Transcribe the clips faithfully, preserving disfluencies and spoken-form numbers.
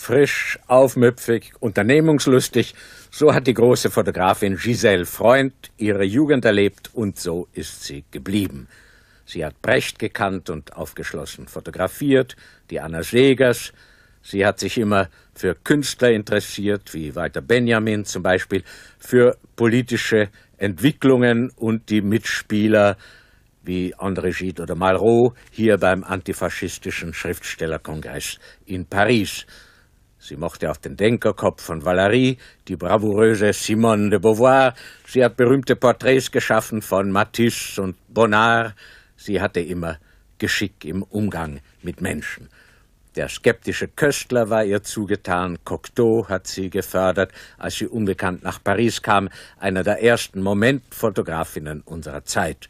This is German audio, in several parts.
Frisch, aufmüpfig, unternehmungslustig, so hat die große Fotografin Gisèle Freund ihre Jugend erlebt und so ist sie geblieben. Sie hat Brecht gekannt und aufgeschlossen fotografiert, die Anna Segers. Sie hat sich immer für Künstler interessiert, wie Walter Benjamin zum Beispiel, für politische Entwicklungen und die Mitspieler wie André Gide oder Malraux hier beim antifaschistischen Schriftstellerkongress in Paris. Sie mochte auch den Denkerkopf von Valéry, die bravouröse Simone de Beauvoir. Sie hat berühmte Porträts geschaffen von Matisse und Bonnard. Sie hatte immer Geschick im Umgang mit Menschen. Der skeptische Köstler war ihr zugetan, Cocteau hat sie gefördert, als sie unbekannt nach Paris kam, einer der ersten Momentfotografinnen unserer Zeit.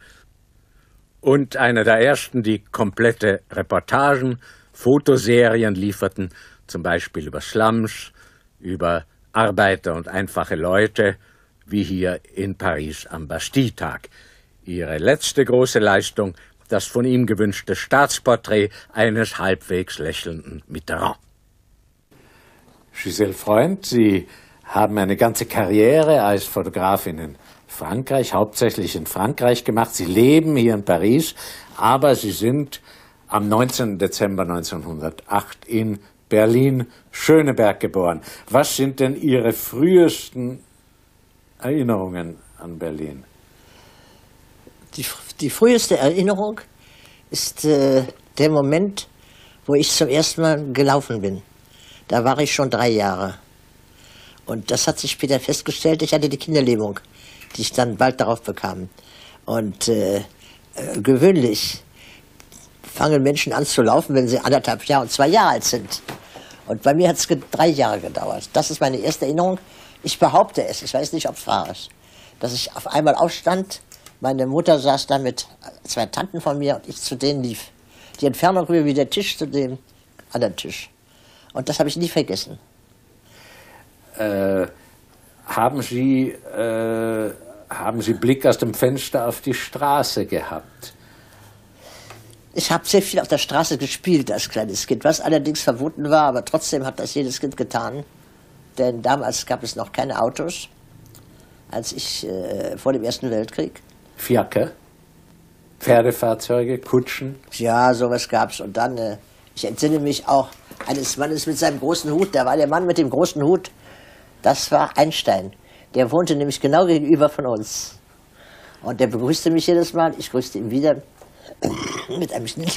Und einer der ersten, die komplette Reportagen, Fotoserien lieferten, zum Beispiel über Slums, über Arbeiter und einfache Leute, wie hier in Paris am Bastille-Tag. Ihre letzte große Leistung, das von ihm gewünschte Staatsporträt eines halbwegs lächelnden Mitterrand. Gisèle Freund, Sie haben eine ganze Karriere als Fotografin in Frankreich, hauptsächlich in Frankreich gemacht. Sie leben hier in Paris, aber Sie sind am neunzehnten Dezember neunzehnhundertacht in Berlin-Schöneberg geboren. Was sind denn Ihre frühesten Erinnerungen an Berlin? Die, die früheste Erinnerung ist äh, der Moment, wo ich zum ersten Mal gelaufen bin. Da war ich schon drei Jahre. Und das hat sich später festgestellt, ich hatte die Kinderlähmung, die ich dann bald darauf bekam. Und äh, äh, gewöhnlich fangen Menschen an zu laufen, wenn sie anderthalb Jahre und zwei Jahre alt sind. Und bei mir hat es drei Jahre gedauert. Das ist meine erste Erinnerung. Ich behaupte es, ich weiß nicht, ob es wahr ist, dass ich auf einmal aufstand. Meine Mutter saß da mit zwei Tanten von mir und ich zu denen lief. Die Entfernung war wie der Tisch zu dem anderen Tisch. Und das habe ich nie vergessen. Äh, haben Sie, äh, haben Sie Blick aus dem Fenster auf die Straße gehabt? Ich habe sehr viel auf der Straße gespielt als kleines Kind, was allerdings verboten war, aber trotzdem hat das jedes Kind getan. Denn damals gab es noch keine Autos, als ich äh, vor dem Ersten Weltkrieg. Fiaker? Pferdefahrzeuge, Kutschen? Ja, sowas gab's. Und dann, äh, ich entsinne mich auch eines Mannes mit seinem großen Hut. Da war der Mann mit dem großen Hut. Das war Einstein. Der wohnte nämlich genau gegenüber von uns. Und der begrüßte mich jedes Mal. Ich grüßte ihn wieder mit einem Schnitt,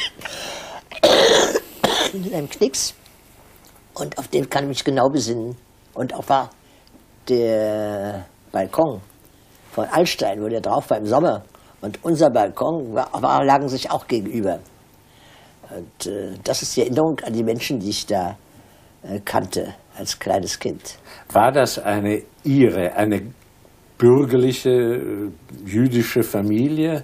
mit einem Knicks. Und auf den kann ich mich genau besinnen. Und auch war der Balkon von Altstein, wo der drauf war im Sommer. Und unser Balkon war, war, lagen sich auch gegenüber. Und äh, das ist die Erinnerung an die Menschen, die ich da äh, kannte als kleines Kind. War das eine Ihre, eine bürgerliche äh, jüdische Familie?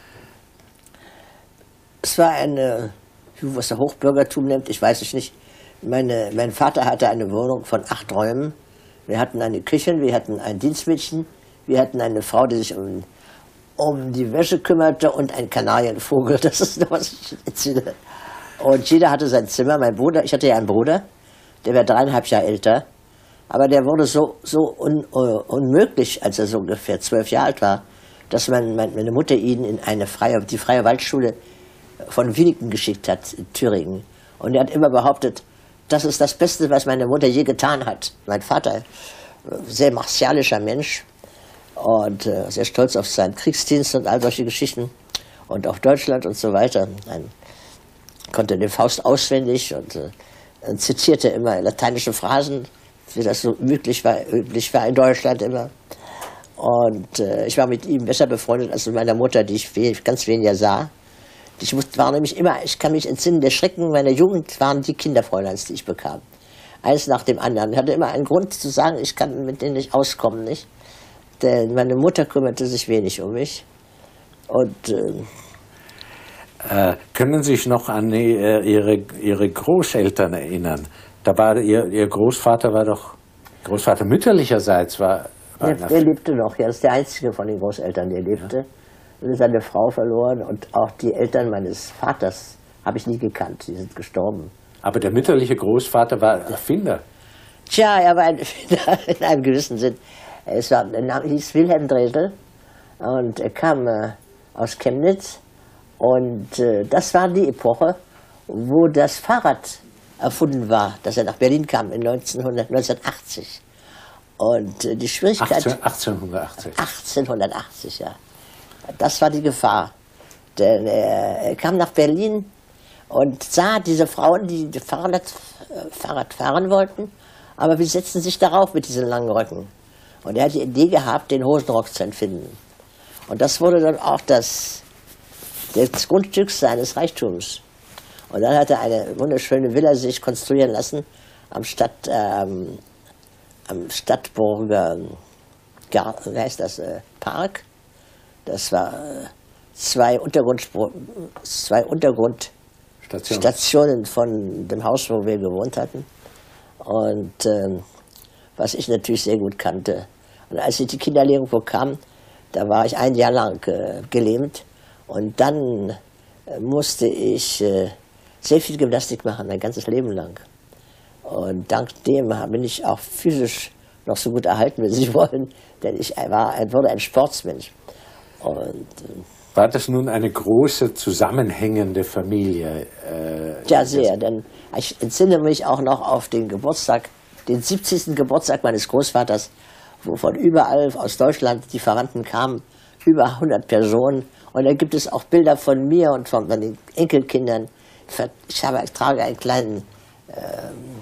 Es war eine, was der Hochbürgertum nennt, ich weiß es nicht. Meine, mein Vater hatte eine Wohnung von acht Räumen. Wir hatten eine Küche, wir hatten ein Dienstmädchen, wir hatten eine Frau, die sich um, um die Wäsche kümmerte und einen Kanarienvogel. Das ist noch, was ich erzähle. Und jeder hatte sein Zimmer. Mein Bruder, ich hatte ja einen Bruder, der war dreieinhalb Jahre älter. Aber der wurde so, so un, uh, unmöglich, als er so ungefähr zwölf Jahre alt war, dass mein, meine Mutter ihn in eine freie, die freie Waldschule von Wienigen geschickt hat, in Thüringen. Und er hat immer behauptet, das ist das Beste, was meine Mutter je getan hat. Mein Vater, sehr martialischer Mensch und äh, sehr stolz auf seinen Kriegsdienst und all solche Geschichten und auf Deutschland und so weiter. Ein, konnte den Faust auswendig und äh, zitierte immer lateinische Phrasen, wie das so üblich war, üblich war in Deutschland immer. Und äh, ich war mit ihm besser befreundet als mit meiner Mutter, die ich ganz weniger sah. Ich war nämlich immer, ich kann mich entsinnen, der Schrecken meiner Jugend waren die Kinderfräuleins, die ich bekam. Eins nach dem anderen. Ich hatte immer einen Grund zu sagen, ich kann mit denen nicht auskommen, nicht? Denn meine Mutter kümmerte sich wenig um mich. Und äh, äh, können Sie sich noch an die, äh, ihre, ihre Großeltern erinnern? Da war ihr, ihr Großvater war doch, Großvater mütterlicherseits war... war der, der lebte noch, ja, das ist der einzige von den Großeltern, der lebte. Ja. Und seine Frau verloren und auch die Eltern meines Vaters habe ich nie gekannt, die sind gestorben. Aber der mütterliche Großvater war Erfinder. Tja, er war ein Erfinder in einem gewissen Sinn. Es war, der Name hieß Wilhelm Dresel und er kam äh, aus Chemnitz. Und äh, das war die Epoche, wo das Fahrrad erfunden war, dass er nach Berlin kam in neunzehnhundertachtzig. Und äh, die Schwierigkeit... achtzehnhundertachtzig. achtzehnhundertachtzig, ja. Das war die Gefahr. Denn er, er kam nach Berlin und sah diese Frauen, die Fahrrad, Fahrrad fahren wollten, aber wie setzten sich darauf mit diesen langen Röcken. Und er hat die Idee gehabt, den Hosenrock zu entfinden. Und das wurde dann auch das, das Grundstück seines Reichtums. Und dann hat er eine wunderschöne Villa sich konstruieren lassen am Stadt, ähm, am Stadtburger, wie heißt das, äh, Park. Das war äh, zwei, Untergrund, zwei Untergrundstationen von dem Haus, wo wir gewohnt hatten. Und ähm, was ich natürlich sehr gut kannte. Und als ich die Kinder irgendwo kam, da war ich ein Jahr lang äh, gelähmt. Und dann äh, musste ich äh, sehr viel Gymnastik machen, mein ganzes Leben lang. Und dank dem bin ich auch physisch noch so gut erhalten, wenn Sie wollen, denn ich war, wurde ein Sportsmensch. Und, äh, war das nun eine große, zusammenhängende Familie? Äh, ja, sehr, denn ich entsinne mich auch noch auf den Geburtstag, den siebzigsten Geburtstag meines Großvaters, wo von überall aus Deutschland die Verwandten kamen, über hundert Personen. Und da gibt es auch Bilder von mir und von, von den Enkelkindern. Ich, habe, ich trage einen kleinen ähm,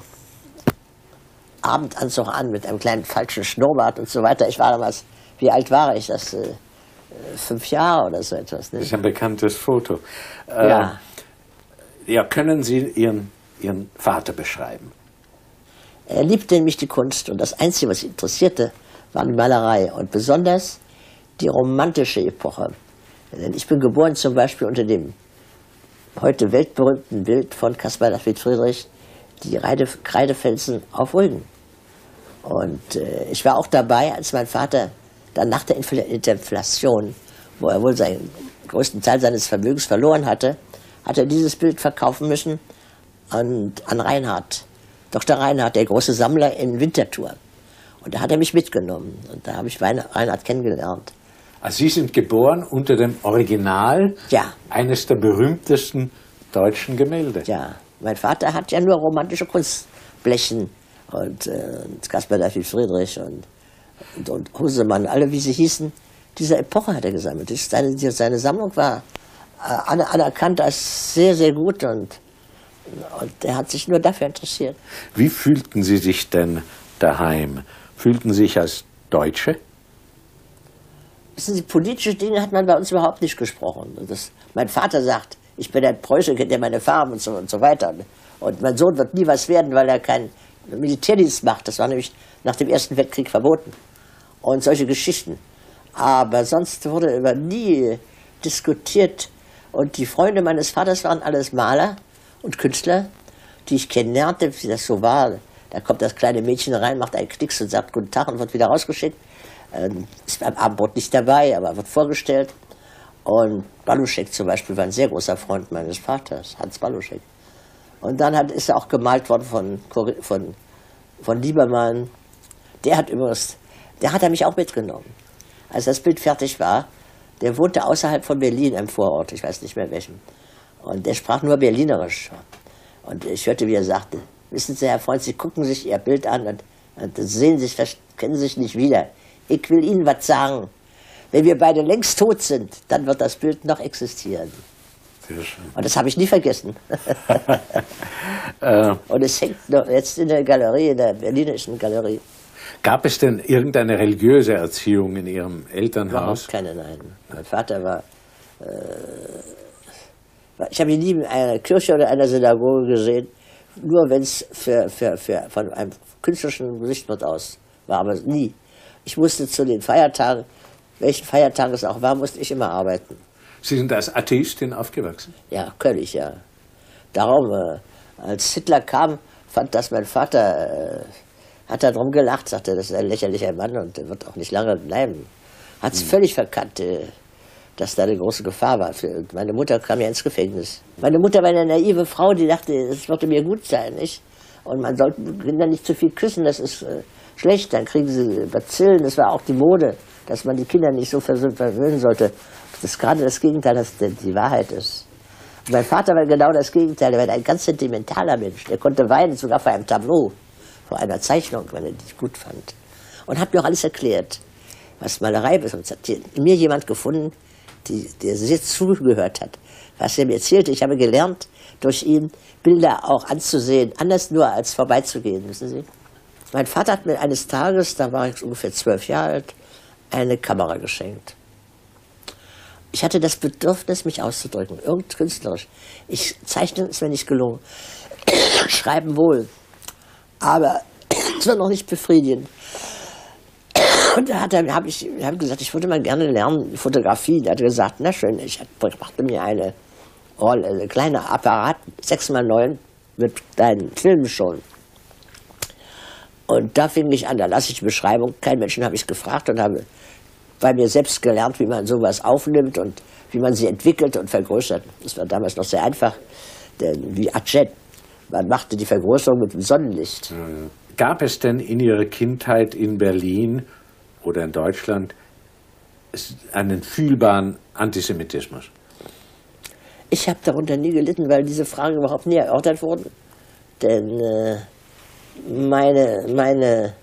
Abendanzug an mit einem kleinen falschen Schnurrbart und so weiter. Ich war damals, wie alt war ich? Das äh, fünf Jahre oder so etwas. Ne? Das ist ein bekanntes Foto. Äh, ja. Ja, können Sie Ihren, Ihren Vater beschreiben? Er liebte nämlich die Kunst und das Einzige, was ihn interessierte, war die Malerei und besonders die romantische Epoche. Denn ich bin geboren zum Beispiel unter dem heute weltberühmten Bild von Caspar David Friedrich, die Reide, Kreidefelsen auf Rügen. Und äh, ich war auch dabei, als mein Vater dann nach der Inflation, wo er wohl seinen größten Teil seines Vermögens verloren hatte, hat er dieses Bild verkaufen müssen an, an Reinhardt. Doktor Reinhardt, der große Sammler in Winterthur. Und da hat er mich mitgenommen. Und da habe ich Reinhardt kennengelernt. Also Sie sind geboren unter dem Original ja. eines der berühmtesten deutschen Gemälde. Ja, mein Vater hat ja nur romantische Kunstblechen und, äh, und Caspar David Friedrich und, und, und Husemann, alle wie sie hießen, diese Epoche hat er gesammelt. Seine, seine Sammlung war äh, anerkannt als sehr, sehr gut und, und er hat sich nur dafür interessiert. Wie fühlten Sie sich denn daheim? Fühlten Sie sich als Deutsche? Wissen Sie, politische Dinge hat man bei uns überhaupt nicht gesprochen. Das, mein Vater sagt, ich bin ein Preuße, kennt ja meine Farben und so, und so weiter. Und mein Sohn wird nie was werden, weil er keinen Militärdienst macht. Das war nämlich nach dem Ersten Weltkrieg verboten. Und solche Geschichten. Aber sonst wurde über nie diskutiert. Und die Freunde meines Vaters waren alles Maler und Künstler, die ich kennenlernte, wie das so war. Da kommt das kleine Mädchen rein, macht einen Knicks und sagt Guten Tag und wird wieder rausgeschickt. Ähm, ist beim Abendbrot nicht dabei, aber wird vorgestellt. Und Baluschek zum Beispiel war ein sehr großer Freund meines Vaters, Hans Baluschek. Und dann hat, ist er auch gemalt worden von, von, von Liebermann. Der hat übrigens, der hat er mich auch mitgenommen. Als das Bild fertig war, der wohnte außerhalb von Berlin im Vorort, ich weiß nicht mehr welchem. Und der sprach nur Berlinerisch. Und ich hörte, wie er sagte, wissen Sie, Herr Freund, Sie gucken sich Ihr Bild an und, und sehen sich, kennen sich nicht wieder. Ich will Ihnen was sagen. Wenn wir beide längst tot sind, dann wird das Bild noch existieren. Sehr schön. Und das habe ich nie vergessen. Und es hängt noch jetzt in der Galerie, in der Berlinischen Galerie. Gab es denn irgendeine religiöse Erziehung in Ihrem Elternhaus? Überhaupt keine, nein. Mein Vater war... Äh, ich habe ihn nie in einer Kirche oder einer Synagoge gesehen, nur wenn es für, für, für, von einem künstlerischen Gesichtspunkt aus war, aber nie. Ich musste zu den Feiertagen, welchen Feiertag es auch war, musste ich immer arbeiten. Sie sind als Atheistin aufgewachsen? Ja, Köllig, ja. Darum, äh, als Hitler kam, fand das mein Vater, äh, hat er drum gelacht, sagte, das ist ein lächerlicher Mann und der wird auch nicht lange bleiben. Hat es hm. völlig verkannt. Äh, dass da eine große Gefahr war. Für, meine Mutter kam ja ins Gefängnis. Meine Mutter war eine naive Frau, die dachte, es würde mir gut sein, nicht? Und man sollte Kinder nicht zu viel küssen, das ist äh, schlecht, dann kriegen sie Bazillen. Das war auch die Mode, dass man die Kinder nicht so verwöhnen sollte. Das ist gerade das Gegenteil, das die Wahrheit ist. Und mein Vater war genau das Gegenteil, er war ein ganz sentimentaler Mensch. Der konnte weinen, sogar vor einem Tableau, vor einer Zeichnung, wenn er die gut fand. Und hat mir auch alles erklärt, was Malerei ist. Und es hat in mir jemand gefunden, die, der sehr zugehört hat, was er mir erzählte. Ich habe gelernt, durch ihn Bilder auch anzusehen, anders nur als vorbeizugehen, wissen Sie. Mein Vater hat mir eines Tages, da war ich ungefähr zwölf Jahre alt, eine Kamera geschenkt. Ich hatte das Bedürfnis, mich auszudrücken, irgend künstlerisch. Ich zeichne, ist mir nicht gelungen. Schreiben wohl, aber es war noch nicht befriedigend. Und da hat er, habe ich hab gesagt, ich würde mal gerne lernen, Fotografie. Da hat er gesagt, na schön, ich brachte mir eine, Rolle, eine kleine Apparat, sechs mal neun, mit deinen Filmen schon. Und da fing ich an, da lasse ich die Beschreibung, keinen Menschen habe ich gefragt und habe bei mir selbst gelernt, wie man sowas aufnimmt und wie man sie entwickelt und vergrößert. Das war damals noch sehr einfach, denn wie Adjet, man machte die Vergrößerung mit dem Sonnenlicht. Gab es denn in Ihrer Kindheit in Berlin oder in Deutschland einen fühlbaren Antisemitismus? Ich habe darunter nie gelitten, weil diese Fragen überhaupt nie erörtert wurden. Denn äh, meine, meine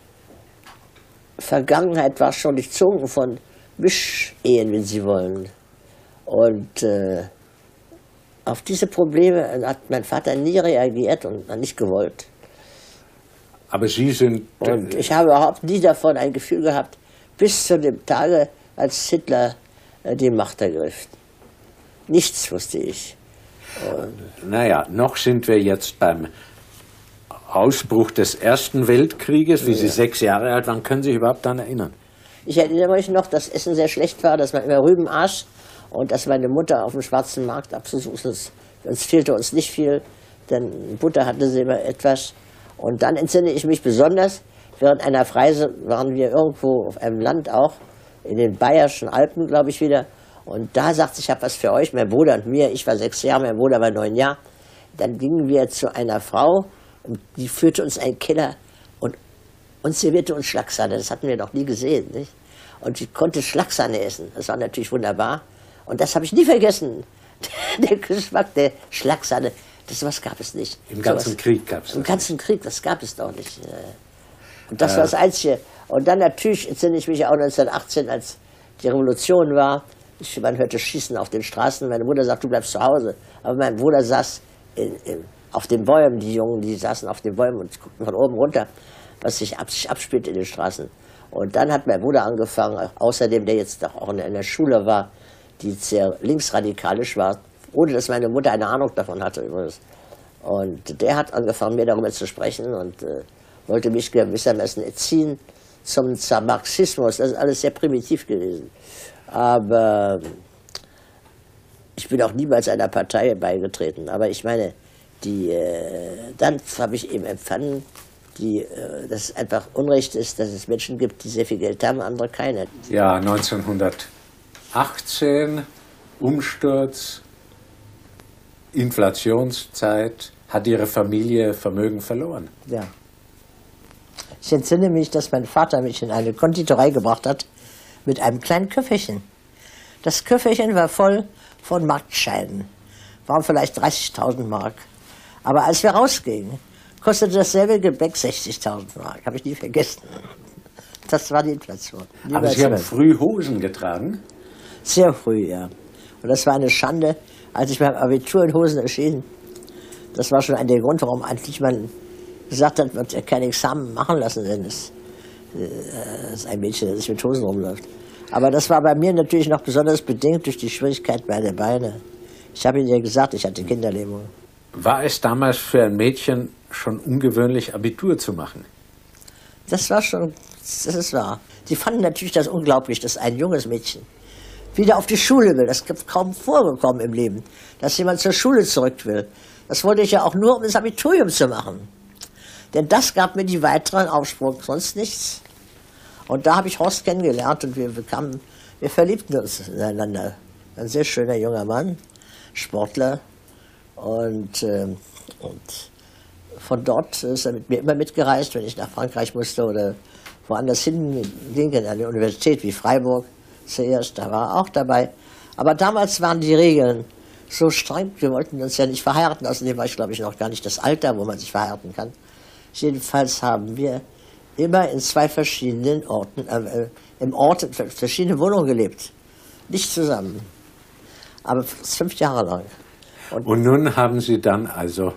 Vergangenheit war schon durchzogen von Mischehen, wenn Sie wollen. Und äh, auf diese Probleme hat mein Vater nie reagiert und nicht gewollt. Aber Sie sind... Und ich habe überhaupt nie davon ein Gefühl gehabt, bis zu dem Tage, als Hitler äh, die Macht ergriff. Nichts wusste ich. Und naja, noch sind wir jetzt beim Ausbruch des Ersten Weltkrieges, wie ja. Sie sechs Jahre alt waren. Können Sie sich überhaupt daran erinnern? Ich erinnere mich noch, dass Essen sehr schlecht war, dass man immer Rüben aß und dass meine Mutter auf dem schwarzen Markt abzusuchen ist. Sonst fehlte uns nicht viel, denn Butter hatte sie immer etwas. Und dann entsinne ich mich besonders, während einer Reise waren wir irgendwo auf einem Land auch, in den Bayerischen Alpen, glaube ich, wieder. Und da sagte ich, ich habe was für euch, mein Bruder und mir. Ich war sechs Jahre, mein Bruder war neun Jahre. Dann gingen wir zu einer Frau, und die führte uns in einen Keller und, und servierte uns Schlagsahne. Das hatten wir noch nie gesehen, nicht? Und sie konnte Schlagsahne essen. Das war natürlich wunderbar. Und das habe ich nie vergessen. Der Geschmack der Schlagsahne, das was gab es nicht. Im ganzen so was, Krieg gab es das. Im ganzen nicht. Krieg, das gab es doch nicht. Und das äh. war das Einzige. Und dann natürlich entsinne ich mich auch neunzehnhundertachtzehn, als die Revolution war. Ich, man hörte Schießen auf den Straßen. Meine Mutter sagt, du bleibst zu Hause. Aber mein Bruder saß in, in, auf den Bäumen. Die Jungen, die saßen auf den Bäumen und guckten von oben runter, was sich, ab, sich abspielt in den Straßen. Und dann hat mein Bruder angefangen, außerdem, der jetzt auch in einer Schule war, die sehr linksradikalisch war, ohne dass meine Mutter eine Ahnung davon hatte übrigens. Und der hat angefangen, mir darüber zu sprechen und äh, wollte mich gewissermaßen erziehen zum, zum Marxismus. Das ist alles sehr primitiv gewesen. Aber ich bin auch niemals einer Partei beigetreten. Aber ich meine, die, äh, dann habe ich eben empfangen, die, äh, dass es einfach Unrecht ist, dass es Menschen gibt, die sehr viel Geld haben, andere keine. Ja, neunzehnhundertachtzehn, Umsturz, Inflationszeit, hat Ihre Familie Vermögen verloren? Ja. Ich entsinne mich, dass mein Vater mich in eine Konditorei gebracht hat mit einem kleinen Köfferchen. Das Köfferchen war voll von Markscheinen, waren vielleicht dreißigtausend Mark. Aber als wir rausgingen, kostete dasselbe Gebäck sechzigtausend Mark. Habe ich nie vergessen. Das war die Inflation. Nie Aber Sie haben früh Hosen getragen? Sehr früh, ja. Und das war eine Schande, als ich beim Abitur in Hosen erschien. Das war schon ein der Grund, warum eigentlich man gesagt hat, wird er kein Examen machen lassen, denn es äh, ist ein Mädchen, das sich mit Hosen rumläuft. Aber das war bei mir natürlich noch besonders bedingt durch die Schwierigkeit bei den Beinen. Ich habe Ihnen ja gesagt, ich hatte Kinderlähmung. War es damals für ein Mädchen schon ungewöhnlich, Abitur zu machen? Das war schon, das ist wahr. Die fanden natürlich das unglaublich, dass ein junges Mädchen wieder auf die Schule will. Das ist kaum vorgekommen im Leben, dass jemand zur Schule zurück will. Das wollte ich ja auch nur, um das Abiturium zu machen. Denn das gab mir die weiteren Aufsprung, sonst nichts. Und da habe ich Horst kennengelernt und wir bekamen Wir verliebten uns ineinander. Ein sehr schöner junger Mann, Sportler. Und, äh, und von dort ist er mit mir immer mitgereist, wenn ich nach Frankreich musste oder woanders hin, Linken an der Universität wie Freiburg zuerst, da war er auch dabei. Aber damals waren die Regeln so streng, wir wollten uns ja nicht verheiraten, außerdem war ich, glaube ich, noch gar nicht das Alter, wo man sich verheiraten kann. Jedenfalls haben wir immer in zwei verschiedenen Orten, äh, im Ort in verschiedenen Wohnungen gelebt. Nicht zusammen, aber fünf Jahre lang. Und, Und nun haben Sie dann also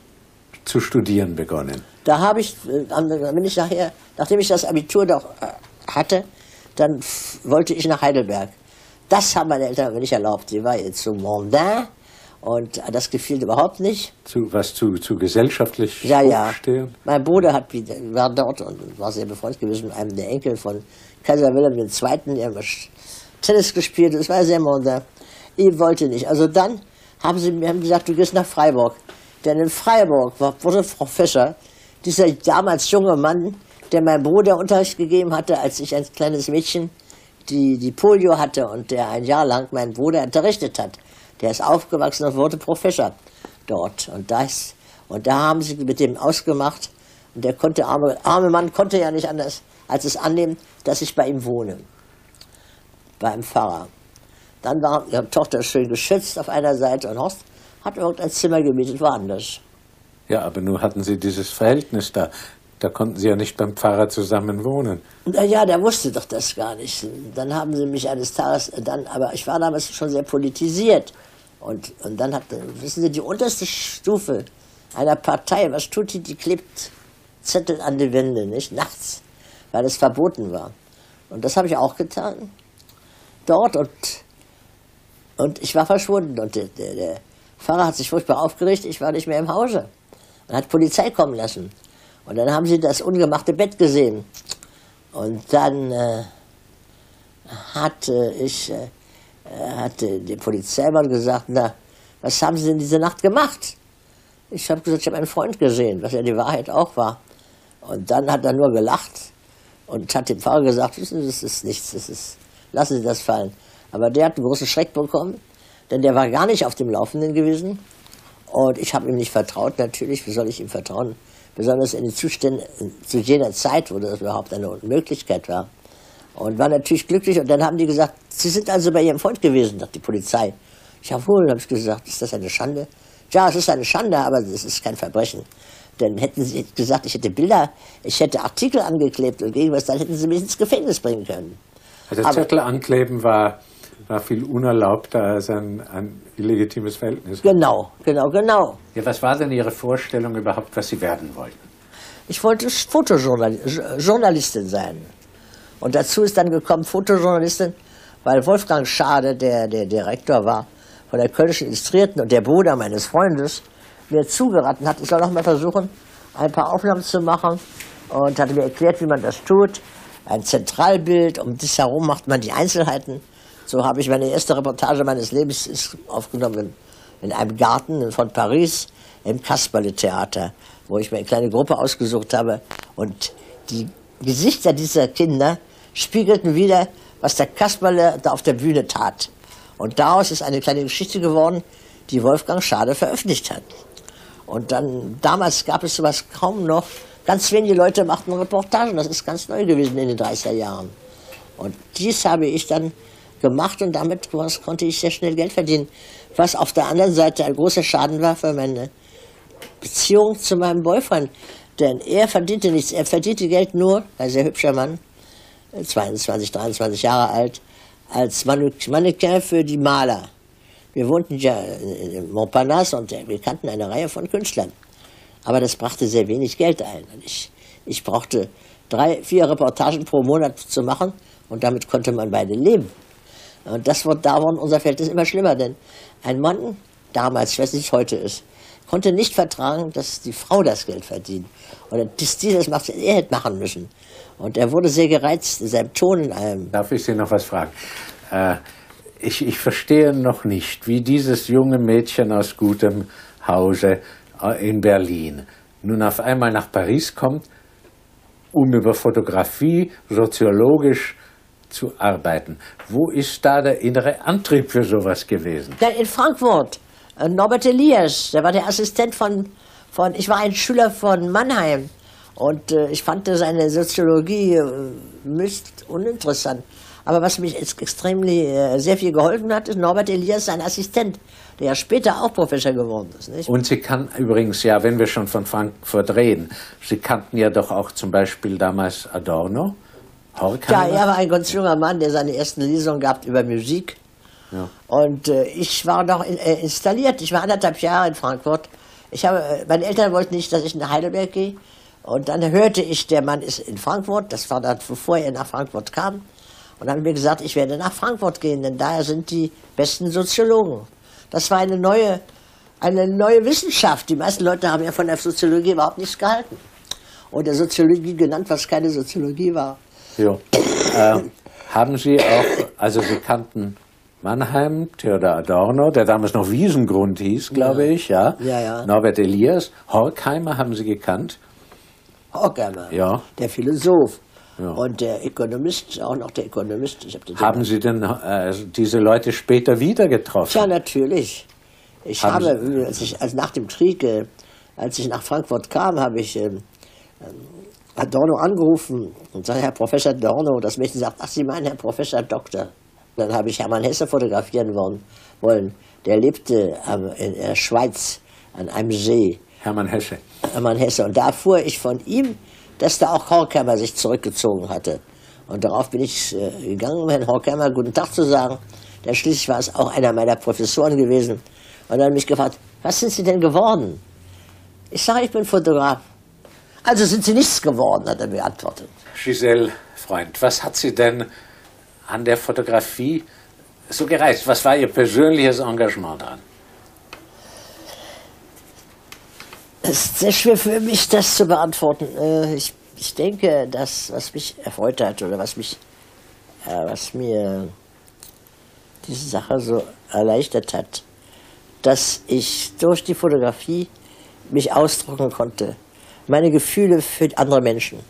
zu studieren begonnen? Da habe ich, dann bin ich nachher, nachdem ich das Abitur doch hatte, dann wollte ich nach Heidelberg. Das haben meine Eltern mir nicht erlaubt. Sie war jetzt zu Mondain und das gefiel überhaupt nicht. Zu, was zu, zu gesellschaftlich ja, ja. Stehen? Mein Bruder hat, war dort und war sehr befreundet gewesen mit einem der Enkel von Kaiser Wilhelm der Zweite. Die haben Tennis gespielt, das war sehr Mondain. Ich wollte nicht. Also dann haben sie mir gesagt, du gehst nach Freiburg. Denn in Freiburg war, wurde Professor, dieser damals junge Mann, der meinem Bruder Unterricht gegeben hatte, als ich als kleines Mädchen die, die Polio hatte und der ein Jahr lang meinen Bruder unterrichtet hat. Der ist aufgewachsen und wurde Professor dort. Und, das, und da haben sie mit dem ausgemacht. Und der konnte, arme, arme Mann konnte ja nicht anders, als es annehmen, dass ich bei ihm wohne. Beim Pfarrer. Dann war ihre Tochter schön geschützt auf einer Seite und Horst hat irgendein Zimmer gemietet, woanders. Ja, aber nun hatten Sie dieses Verhältnis da. Da konnten Sie ja nicht beim Pfarrer zusammen wohnen. Na ja, der wusste doch das gar nicht. Dann haben sie mich eines Tages, dann, aber ich war damals schon sehr politisiert. Und, und dann hat, wissen Sie, die unterste Stufe einer Partei, was tut die? Die klebt Zettel an die Wände, nicht? Nachts, weil es verboten war. Und das habe ich auch getan. Dort und, und ich war verschwunden. Und der, der, der Pfarrer hat sich furchtbar aufgeregt, ich war nicht mehr im Hause. Und hat Polizei kommen lassen. Und dann haben sie das ungemachte Bett gesehen. Und dann äh, hatte ich, äh, hatte der Polizeimann gesagt, na, was haben Sie denn diese Nacht gemacht? Ich habe gesagt, ich habe einen Freund gesehen, was ja die Wahrheit auch war. Und dann hat er nur gelacht und hat dem Pfarrer gesagt, das ist nichts, das ist, lassen Sie das fallen. Aber der hat einen großen Schreck bekommen, denn der war gar nicht auf dem Laufenden gewesen. Und ich habe ihm nicht vertraut, natürlich, wie soll ich ihm vertrauen? Besonders in den Zuständen zu jener Zeit, wo das überhaupt eine Unmöglichkeit war. Und war natürlich glücklich. Und dann haben die gesagt, Sie sind also bei Ihrem Freund gewesen, sagt die Polizei. Jawohl, habe ich gesagt, ist das eine Schande? Ja, es ist eine Schande, aber es ist kein Verbrechen. Denn hätten Sie gesagt, ich hätte Bilder, ich hätte Artikel angeklebt und irgendwas, dann hätten Sie mich ins Gefängnis bringen können. Also Zettel ankleben war, war viel unerlaubter als ein, ein illegitimes Verhältnis. Genau, genau, genau. Ja, was war denn Ihre Vorstellung überhaupt, was Sie werden wollten? Ich wollte Fotojournalistin sein. Und dazu ist dann gekommen Fotojournalistin, weil Wolfgang Schade, der der Direktor war von der Kölnischen Illustrierten und der Bruder meines Freundes, mir zugeraten hat, ich soll noch mal versuchen, ein paar Aufnahmen zu machen und hat mir erklärt, wie man das tut. Ein Zentralbild, um das herum macht man die Einzelheiten. So habe ich meine erste Reportage meines Lebens aufgenommen in einem Garten von Paris, im Kasperle-Theater, wo ich mir eine kleine Gruppe ausgesucht habe. Und die Gesichter dieser Kinder spiegelten wieder, was der Kasperle da auf der Bühne tat. Und daraus ist eine kleine Geschichte geworden, die Wolfgang Schade veröffentlicht hat. Und dann, damals gab es sowas kaum noch. Ganz wenige Leute machten Reportagen, das ist ganz neu gewesen in den dreißiger Jahren. Und dies habe ich dann gemacht und damit konnte ich sehr schnell Geld verdienen. Was auf der anderen Seite ein großer Schaden war für meine Beziehung zu meinem Boyfriend. Denn er verdiente nichts, er verdiente Geld nur, ein sehr hübscher Mann, zweiundzwanzig, dreiundzwanzig Jahre alt, als Mannequin für die Maler. Wir wohnten ja in Montparnasse und wir kannten eine Reihe von Künstlern. Aber das brachte sehr wenig Geld ein. Ich, ich brauchte drei, vier Reportagen pro Monat zu machen und damit konnte man beide leben. Und das wurde, da wurde unser Verhältnis immer schlimmer, denn ein Mann, damals, ich weiß nicht, wie es heute ist, konnte nicht vertragen, dass die Frau das Geld verdient. Oder dass die das macht, er hätte machen müssen. Und er wurde sehr gereizt in seinem Ton, in einem... Darf ich Sie noch was fragen? Äh, ich, ich verstehe noch nicht, wie dieses junge Mädchen aus gutem Hause in Berlin nun auf einmal nach Paris kommt, um über Fotografie soziologisch zu arbeiten. Wo ist da der innere Antrieb für sowas gewesen? Ja, in Frankfurt. Norbert Elias, der war der Assistent von, von ich war ein Schüler von Mannheim. Und äh, ich fand seine Soziologie äh, Mist uninteressant. Aber was mich ex extrem äh, sehr viel geholfen hat, ist Norbert Elias, sein Assistent, der ja später auch Professor geworden ist. Nicht? Und Sie kannten übrigens, ja, wenn wir schon von Frankfurt reden, Sie kannten ja doch auch zum Beispiel damals Adorno, Horkheimer. Ja, er war ein ganz junger Mann, der seine ersten Lesungen gab über Musik. Ja. Und äh, ich war noch in, äh, installiert. Ich war anderthalb Jahre in Frankfurt. Ich habe, äh, meine Eltern wollten nicht, dass ich nach Heidelberg gehe. Und dann hörte ich, der Mann ist in Frankfurt. Das war dann, bevor er nach Frankfurt kam. Und dann haben wir gesagt, ich werde nach Frankfurt gehen, denn daher sind die besten Soziologen. Das war eine neue, eine neue Wissenschaft. Die meisten Leute haben ja von der Soziologie überhaupt nichts gehalten. Und der Soziologie genannt, was keine Soziologie war. Ja. äh, haben Sie auch, also Sie kannten Mannheim, Theodor Adorno, der damals noch Wiesengrund hieß, glaube ja. ich, ja. Ja, ja. Norbert Elias, Horkheimer haben Sie gekannt? Horkheimer, ja. Der Philosoph. Ja. Und der Ökonomist, auch noch der Ökonomist. Ich hab den haben Sie denn äh, diese Leute später wieder getroffen? Ja, natürlich. Ich haben habe, als ich, als nach dem Krieg, äh, als ich nach Frankfurt kam, habe ich äh, Adorno angerufen und sagte, Herr Professor Adorno, das Mädchen sagt, ach, Sie meinen Herr Professor Doktor. Dann habe ich Hermann Hesse fotografieren wollen. Der lebte ähm, in der Schweiz an einem See. Hermann Hesse. Hermann Hesse. Und da erfuhr ich von ihm, dass da auch Horkheimer sich zurückgezogen hatte. Und darauf bin ich äh, gegangen, um Herrn Horkheimer guten Tag zu sagen. Denn schließlich war es auch einer meiner Professoren gewesen. Und dann hat mich gefragt, was sind Sie denn geworden? Ich sage, ich bin Fotograf. Also sind Sie nichts geworden, hat er beantwortet. Giselle Freund, was hat Sie denn an der Fotografie so gereizt? Was war Ihr persönliches Engagement daran? Es ist sehr schwer für mich, das zu beantworten. Ich, ich denke, das, was mich erfreut hat oder was, mich, was mir diese Sache so erleichtert hat, dass ich durch die Fotografie mich ausdrücken konnte. Meine Gefühle für andere Menschen.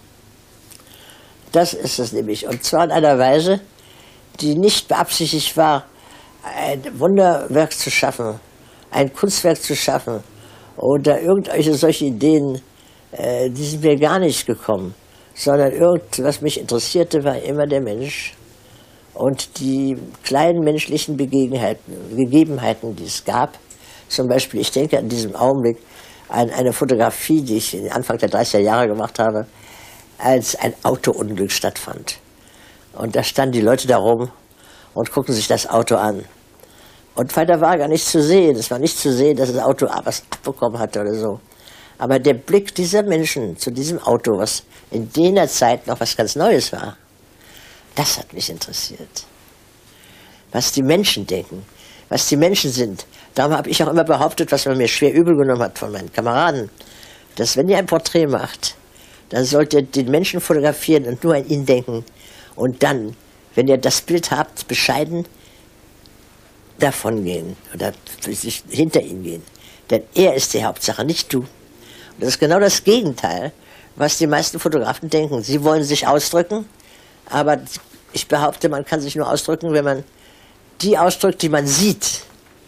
Das ist es nämlich. Und zwar in einer Weise, die nicht beabsichtigt war, ein Wunderwerk zu schaffen, ein Kunstwerk zu schaffen oder irgendwelche solche Ideen, äh, die sind mir gar nicht gekommen, sondern irgend, was mich interessierte, war immer der Mensch und die kleinen menschlichen Begebenheiten, Gegebenheiten, die es gab. Zum Beispiel, ich denke an diesem Augenblick an eine Fotografie, die ich Anfang der dreißiger Jahre gemacht habe, als ein Autounglück stattfand. Und da standen die Leute da rum und guckten sich das Auto an. Und weiter war gar nichts zu sehen. Es war nicht zu sehen, dass das Auto was abbekommen hatte oder so. Aber der Blick dieser Menschen zu diesem Auto, was in jener Zeit noch was ganz Neues war, das hat mich interessiert. Was die Menschen denken, was die Menschen sind. Darum habe ich auch immer behauptet, was man mir schwer übel genommen hat von meinen Kameraden, dass wenn ihr ein Porträt macht, dann sollt ihr den Menschen fotografieren und nur an ihn denken. Und dann, wenn ihr das Bild habt, bescheiden davon gehen oder sich hinter ihn gehen. Denn er ist die Hauptsache, nicht du. Und das ist genau das Gegenteil, was die meisten Fotografen denken. Sie wollen sich ausdrücken, aber ich behaupte, man kann sich nur ausdrücken, wenn man die ausdrückt, die man sieht.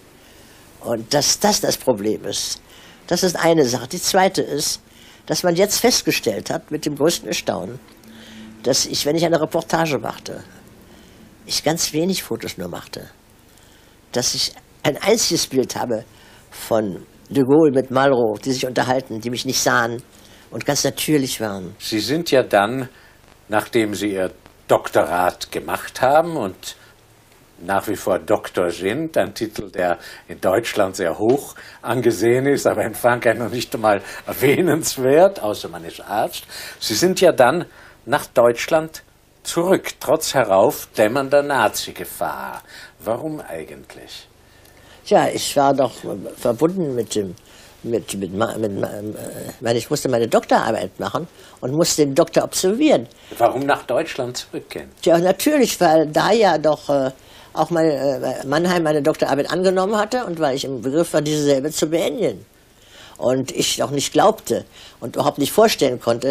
Und dass das das Problem ist, das ist eine Sache. Die zweite ist, dass man jetzt festgestellt hat, mit dem größten Erstaunen, dass ich, wenn ich eine Reportage machte, ich ganz wenig Fotos nur machte. Dass ich ein einziges Bild habe von de Gaulle mit Malraux, die sich unterhalten, die mich nicht sahen und ganz natürlich waren. Sie sind ja dann, nachdem Sie Ihr Doktorat gemacht haben und nach wie vor Doktor sind, ein Titel, der in Deutschland sehr hoch angesehen ist, aber in Frankreich noch nicht einmal erwähnenswert, außer man ist Arzt. Sie sind ja dann nach Deutschland zurück, trotz heraufdämmernder Nazi-Gefahr. Warum eigentlich? Ja, ich war doch verbunden mit dem, mit, mit, mit, mit ich musste meine Doktorarbeit machen und musste den Doktor absolvieren. Warum nach Deutschland zurückgehen? Ja, natürlich, weil da ja doch äh, auch meine, äh, Mannheim meine Doktorarbeit angenommen hatte und weil ich im Begriff war, diese selber zu beenden. Und ich auch nicht glaubte und überhaupt nicht vorstellen konnte,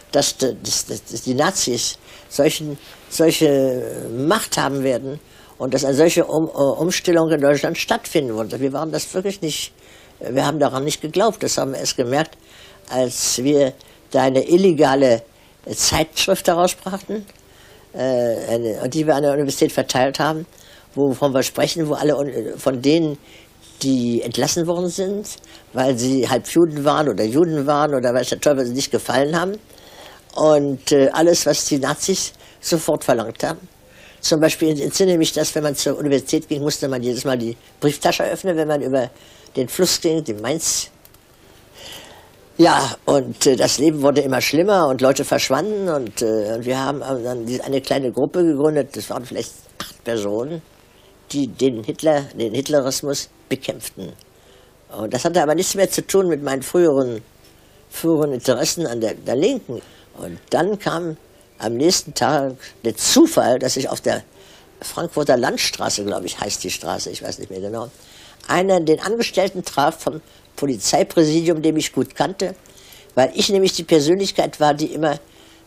dass, dass, dass die Nazis solchen, solche Macht haben werden und dass eine solche um, Umstellung in Deutschland stattfinden wird. Wir waren das wirklich nicht, wir haben daran nicht geglaubt. Das haben wir erst gemerkt, als wir da eine illegale Zeitschrift herausbrachten, äh, eine, und die wir an der Universität verteilt haben, wovon wir sprechen, wo alle von denen, die entlassen worden sind, weil sie halb Juden waren oder Juden waren oder weil der Teufel sie nicht gefallen haben. Und äh, alles, was die Nazis sofort verlangt haben. Zum Beispiel entsinne mich, dass wenn man zur Universität ging, musste man jedes Mal die Brieftasche öffnen, wenn man über den Fluss ging, den Mainz. Ja, und äh, das Leben wurde immer schlimmer und Leute verschwanden und, äh, und wir haben dann eine kleine Gruppe gegründet, das waren vielleicht acht Personen, die den Hitler, den Hitlerismus bekämpften. Und das hatte aber nichts mehr zu tun mit meinen früheren, früheren Interessen an der, der Linken. Und dann kam am nächsten Tag der Zufall, dass ich auf der Frankfurter Landstraße, glaube ich, heißt die Straße, ich weiß nicht mehr genau, einen, den Angestellten traf vom Polizeipräsidium, den ich gut kannte, weil ich nämlich die Persönlichkeit war, die immer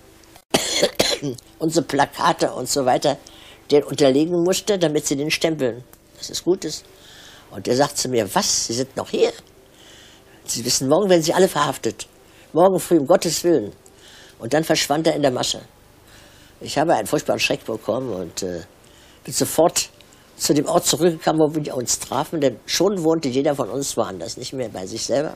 unsere Plakate und so weiter den unterlegen musste, damit sie den stempeln, dass es gut ist. Und der sagt zu mir, was, Sie sind noch hier? Sie wissen, morgen werden Sie alle verhaftet. Morgen früh, um Gottes Willen. Und dann verschwand er in der Masse. Ich habe einen furchtbaren Schreck bekommen und äh, bin sofort zu dem Ort zurückgekommen, wo wir uns trafen, denn schon wohnte jeder von uns woanders, nicht mehr bei sich selber.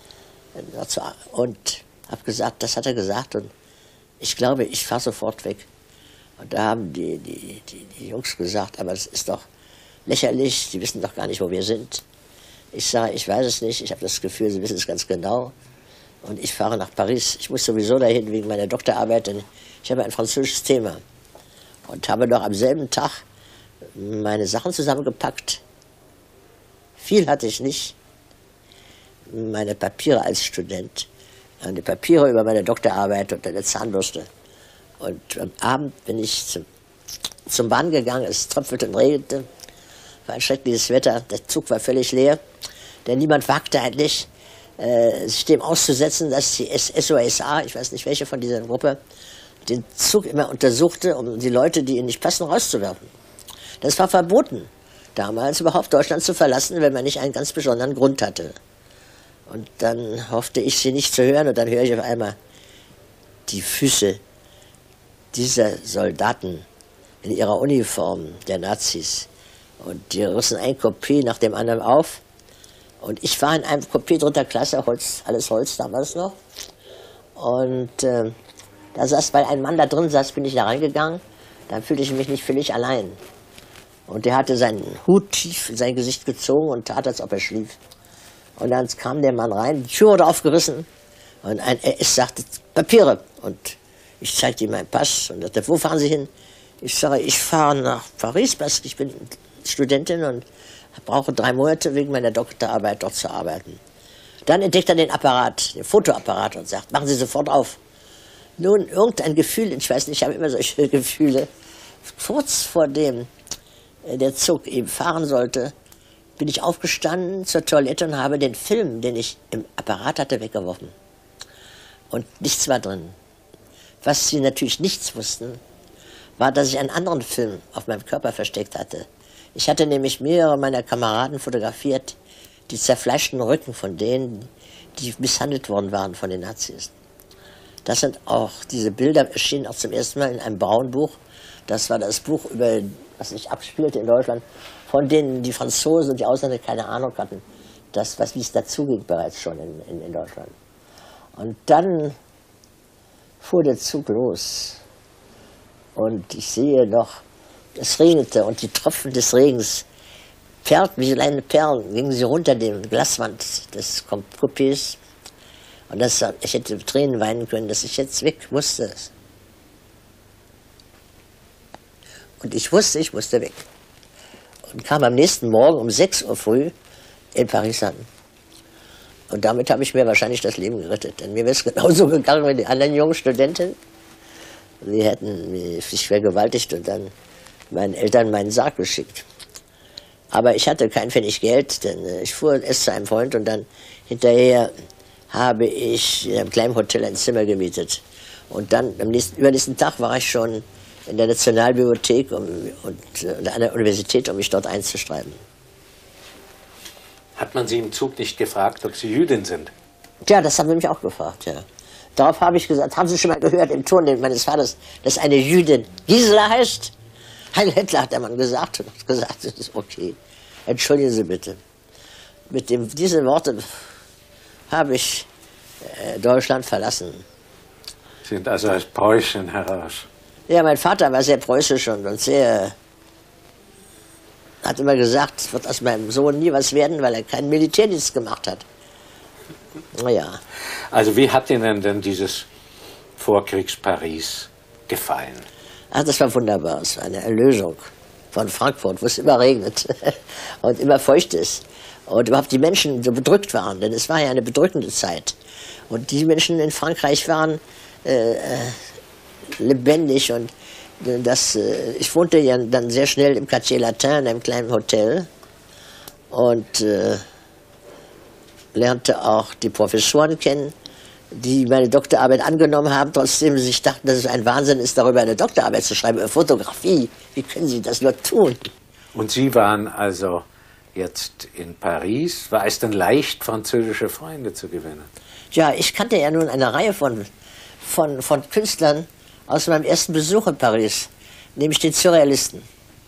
Und habe gesagt, das hat er gesagt und ich glaube, ich fahre sofort weg. Und da haben die, die, die, die Jungs gesagt, aber das ist doch lächerlich, sie wissen doch gar nicht, wo wir sind. Ich sage, ich weiß es nicht, ich habe das Gefühl, sie wissen es ganz genau. Und ich fahre nach Paris. Ich muss sowieso dahin wegen meiner Doktorarbeit, denn ich habe ein französisches Thema. Und habe noch am selben Tag meine Sachen zusammengepackt. Viel hatte ich nicht. Meine Papiere als Student, die Papiere über meine Doktorarbeit und eine Zahnbürste. Und am Abend bin ich zum, zum Bahn gegangen, es tröpfelte und regnete, war ein schreckliches Wetter, der Zug war völlig leer, denn niemand wagte eigentlich, äh, sich dem auszusetzen, dass die S O S A, ich weiß nicht welche von dieser Gruppe, den Zug immer untersuchte, um die Leute, die ihnen nicht passen, rauszuwerfen. Das war verboten, damals überhaupt Deutschland zu verlassen, wenn man nicht einen ganz besonderen Grund hatte. Und dann hoffte ich, sie nicht zu hören, und dann höre ich auf einmal die Füße dieser Soldaten in ihrer Uniform, der Nazis. Und die rissen ein Kopie nach dem anderen auf. Und ich war in einem Kopie dritter Klasse, Holz, alles Holz damals noch. Und äh, da saß, weil ein Mann da drin saß, bin ich da reingegangen. Dann fühlte ich mich nicht völlig allein. Und der hatte seinen Hut tief in sein Gesicht gezogen und tat, als ob er schlief. Und dann kam der Mann rein, die Tür wurde aufgerissen und ein R S sagte, Papiere. Und ich zeigte ihm meinen Pass und sagte, wo fahren Sie hin? Ich sage, ich fahre nach Paris, ich bin Studentin und brauche drei Monate wegen meiner Doktorarbeit dort zu arbeiten. Dann entdeckt er den Apparat, den Fotoapparat und sagt, machen Sie sofort auf. Nun, irgendein Gefühl, ich weiß nicht, ich habe immer solche Gefühle, kurz vor dem der Zug eben fahren sollte, bin ich aufgestanden zur Toilette und habe den Film, den ich im Apparat hatte, weggeworfen. Und nichts war drin. Was sie natürlich nichts wussten, war, dass ich einen anderen Film auf meinem Körper versteckt hatte. Ich hatte nämlich mehrere meiner Kameraden fotografiert, die zerfleischten Rücken von denen, die misshandelt worden waren von den Nazis. Das sind auch, diese Bilder erschienen auch zum ersten Mal in einem Braunbuch. Das war das Buch, über, was sich abspielte in Deutschland, von denen die Franzosen und die Ausländer keine Ahnung hatten, das, was, wie es dazuging bereits schon in, in, in Deutschland. Und dann fuhr der Zug los und ich sehe noch, es regnete und die Tropfen des Regens perlten wie kleine Perlen, gingen sie runter den Glaswand des Coupés. Und das, ich hätte Tränen weinen können, dass ich jetzt weg musste. Und ich wusste, ich musste weg. Und kam am nächsten Morgen um sechs Uhr früh in Paris an. Und damit habe ich mir wahrscheinlich das Leben gerettet. Denn mir wäre es genauso gegangen wie die anderen jungen Studenten. Sie hätten mich vergewaltigt und dann meinen Eltern meinen Sarg geschickt. Aber ich hatte kein Pfennig Geld, denn ich fuhr erst zu einem Freund und dann hinterher habe ich in einem kleinen Hotel ein Zimmer gemietet. Und dann am nächsten, übernächsten Tag war ich schon in der Nationalbibliothek um, und äh, an der Universität, um mich dort einzuschreiben. Hat man Sie im Zug nicht gefragt, ob Sie Jüdin sind? Ja, das haben sie mich auch gefragt, ja. Darauf habe ich gesagt, haben Sie schon mal gehört im Ton meines Vaters, dass eine Jüdin Gisela heißt? Heil Hitler, hat der Mann gesagt und hat gesagt, das ist okay. Entschuldigen Sie bitte. Mit dem, diesen Worten habe ich äh, Deutschland verlassen. Sind also aus Preußen heraus? Ja, mein Vater war sehr preußisch und, und sehr, hat immer gesagt, es wird aus meinem Sohn nie was werden, weil er keinen Militärdienst gemacht hat. Naja. Also wie hat Ihnen denn dieses Vorkriegs-Paris gefallen? Ach, das war wunderbar. Es war eine Erlösung von Frankfurt, wo es immer regnet und immer feucht ist. Und überhaupt die Menschen so bedrückt waren, denn es war ja eine bedrückende Zeit. Und die Menschen in Frankreich waren äh, lebendig. Und das, äh, ich wohnte ja dann sehr schnell im Quartier Latin, in einem kleinen Hotel. Und äh, lernte auch die Professoren kennen, die meine Doktorarbeit angenommen haben, trotzdem sich dachten, dass es ein Wahnsinn ist, darüber eine Doktorarbeit zu schreiben, über Fotografie. Wie können Sie das nur tun? Und Sie waren also jetzt in Paris. War es denn leicht, französische Freunde zu gewinnen? Ja, ich kannte ja nun eine Reihe von, von, von Künstlern aus meinem ersten Besuch in Paris, nämlich den Surrealisten.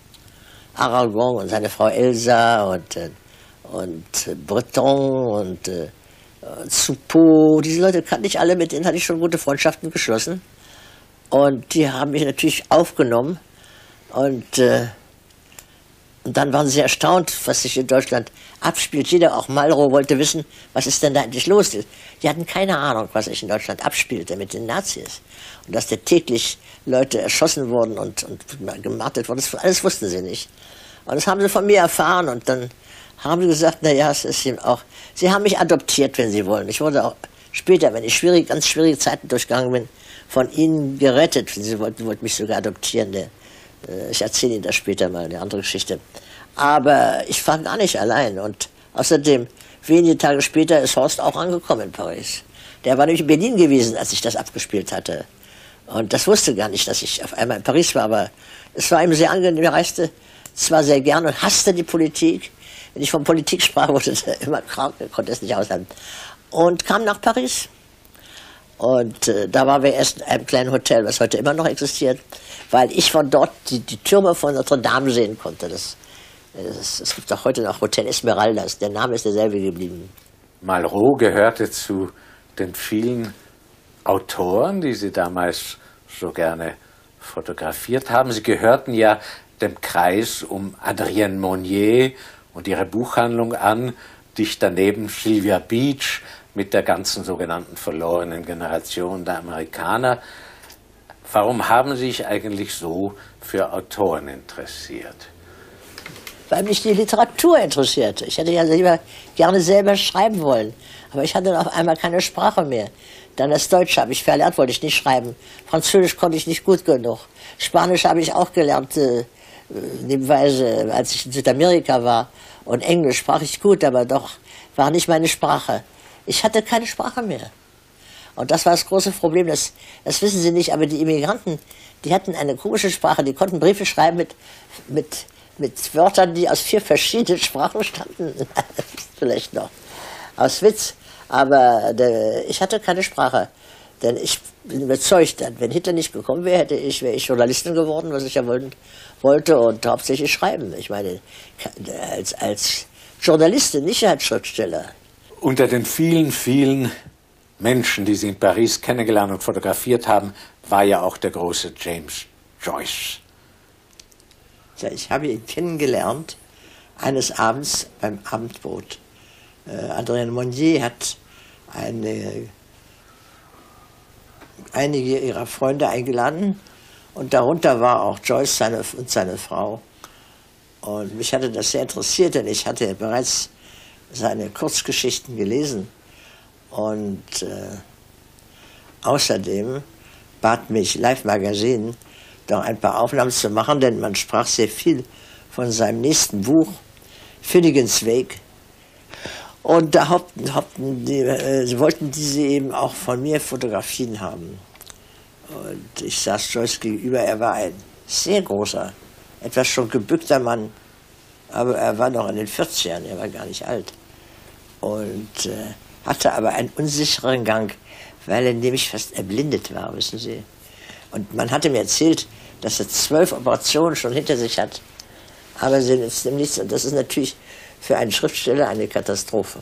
Aragon und seine Frau Elsa und, und Breton und äh, Soupeau. Diese Leute kannte ich alle, mit denen hatte ich schon gute Freundschaften geschlossen. Und die haben mich natürlich aufgenommen. Und, äh, und dann waren sie erstaunt, was sich in Deutschland abspielt. Jeder, auch Malraux, wollte wissen, was ist denn da eigentlich los? Die hatten keine Ahnung, was sich in Deutschland abspielte mit den Nazis. Und dass da täglich Leute erschossen wurden und, und gemartert wurden, das alles wussten sie nicht. Und das haben sie von mir erfahren und dann haben sie gesagt, na ja, es ist eben auch, sie haben mich adoptiert, wenn sie wollen. Ich wurde auch später, wenn ich schwierig, ganz schwierige Zeiten durchgegangen bin, von ihnen gerettet. Sie wollten, wollten mich sogar adoptieren. Der, äh, ich erzähle Ihnen das später mal, eine andere Geschichte. Aber ich war gar nicht allein. Und außerdem, wenige Tage später ist Horst auch angekommen in Paris. Der war nämlich in Berlin gewesen, als ich das abgespielt hatte. Und das wusste gar nicht, dass ich auf einmal in Paris war. Aber es war ihm sehr angenehm. Er reiste zwar sehr gern und hasste die Politik. Wenn ich von Politik sprach, wurde er immer krank, er konnte es nicht aushalten. Und kam nach Paris. Und äh, da waren wir erst in einem kleinen Hotel, was heute immer noch existiert, weil ich von dort die, die Türme von Notre Dame sehen konnte. Das, das, es gibt auch heute noch Hotel Esmeraldas, der Name ist derselbe geblieben. Malraux gehörte zu den vielen Autoren, die Sie damals so gerne fotografiert haben. Sie gehörten ja dem Kreis um Adrienne Monnier und ihre Buchhandlung an, dicht daneben Sylvia Beach mit der ganzen sogenannten verlorenen Generation der Amerikaner. Warum haben Sie sich eigentlich so für Autoren interessiert? Weil mich die Literatur interessierte. Ich hätte ja lieber gerne selber schreiben wollen, aber ich hatte auf einmal keine Sprache mehr. Dann das Deutsche habe ich verlernt, wollte ich nicht schreiben. Französisch konnte ich nicht gut genug. Spanisch habe ich auch gelernt, äh, nebenweise, als ich in Südamerika war. Und Englisch sprach ich gut, aber doch war nicht meine Sprache. Ich hatte keine Sprache mehr. Und das war das große Problem, das, das wissen Sie nicht, aber die Immigranten, die hatten eine komische Sprache, die konnten Briefe schreiben mit, mit, mit Wörtern, die aus vier verschiedenen Sprachen standen. Vielleicht noch aus Witz, aber der, ich hatte keine Sprache. Denn ich bin überzeugt, wenn Hitler nicht gekommen wäre, hätte ich, wäre ich Journalistin geworden, was ich ja wollen, wollte, und hauptsächlich schreiben. Ich meine, als, als Journalistin, nicht als Schriftsteller. Unter den vielen, vielen Menschen, die Sie in Paris kennengelernt und fotografiert haben, war ja auch der große James Joyce. Ja, ich habe ihn kennengelernt eines Abends beim Abendbrot. Äh, Adrienne Monnier hat eine, einige ihrer Freunde eingeladen und darunter war auch Joyce seine, und seine Frau. Und mich hatte das sehr interessiert, denn ich hatte bereits seine Kurzgeschichten gelesen. Und äh, außerdem bat mich Life Magazine, doch ein paar Aufnahmen zu machen, denn man sprach sehr viel von seinem nächsten Buch, Finnegans Wake. Und da hofften, hofften die, äh, sie wollten diese eben auch von mir Fotografien haben. Und ich saß Joyce gegenüber, er war ein sehr großer, etwas schon gebückter Mann, aber er war noch in den vierzigern, er war gar nicht alt. Und äh, hatte aber einen unsicheren Gang, weil er nämlich fast erblindet war, wissen Sie. Und man hatte mir erzählt, dass er zwölf Operationen schon hinter sich hat, aber sie nützt ihm nichts. Und das ist natürlich für einen Schriftsteller eine Katastrophe.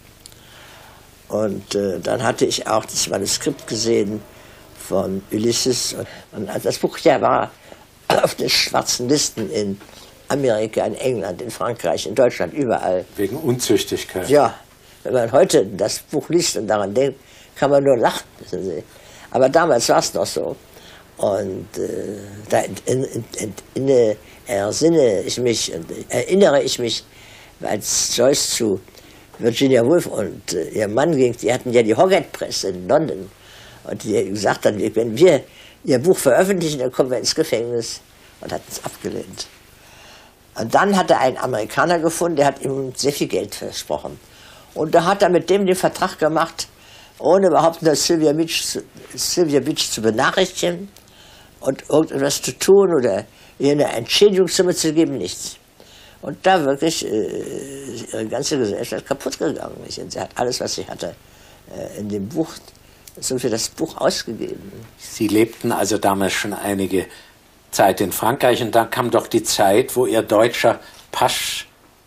Und äh, dann hatte ich auch das Manuskript gesehen von Ulysses. Und, und das Buch ja war auf den schwarzen Listen in Amerika, in England, in Frankreich, in Deutschland, überall. Wegen Unzüchtigkeit. Ja, wenn man heute das Buch liest und daran denkt, kann man nur lachen. Wissen Sie. Aber damals war es noch so. Und äh, da ent, ent, ent, ent, ersinne ich mich, erinnere ich mich, als Joyce zu Virginia Woolf und äh, ihr Mann ging, die hatten ja die Hogarth Press in London. Und die gesagt haben, wenn wir ihr Buch veröffentlichen, dann kommen wir ins Gefängnis. Und hat es abgelehnt. Und dann hat er einen Amerikaner gefunden, der hat ihm sehr viel Geld versprochen. Und da hat er mit dem den Vertrag gemacht, ohne überhaupt nur Sylvia Beach zu, Sylvia Beach zu benachrichtigen und irgendetwas zu tun oder ihr eine Entschädigungssumme zu geben, nichts. Und da wirklich äh, ihre ganze Gesellschaft kaputt gegangen ist. Und sie hat alles, was sie hatte, äh, in dem Buch, so für das Buch ausgegeben. Sie lebten also damals schon einige Zeit in Frankreich und dann kam doch die Zeit, wo Ihr deutscher Pass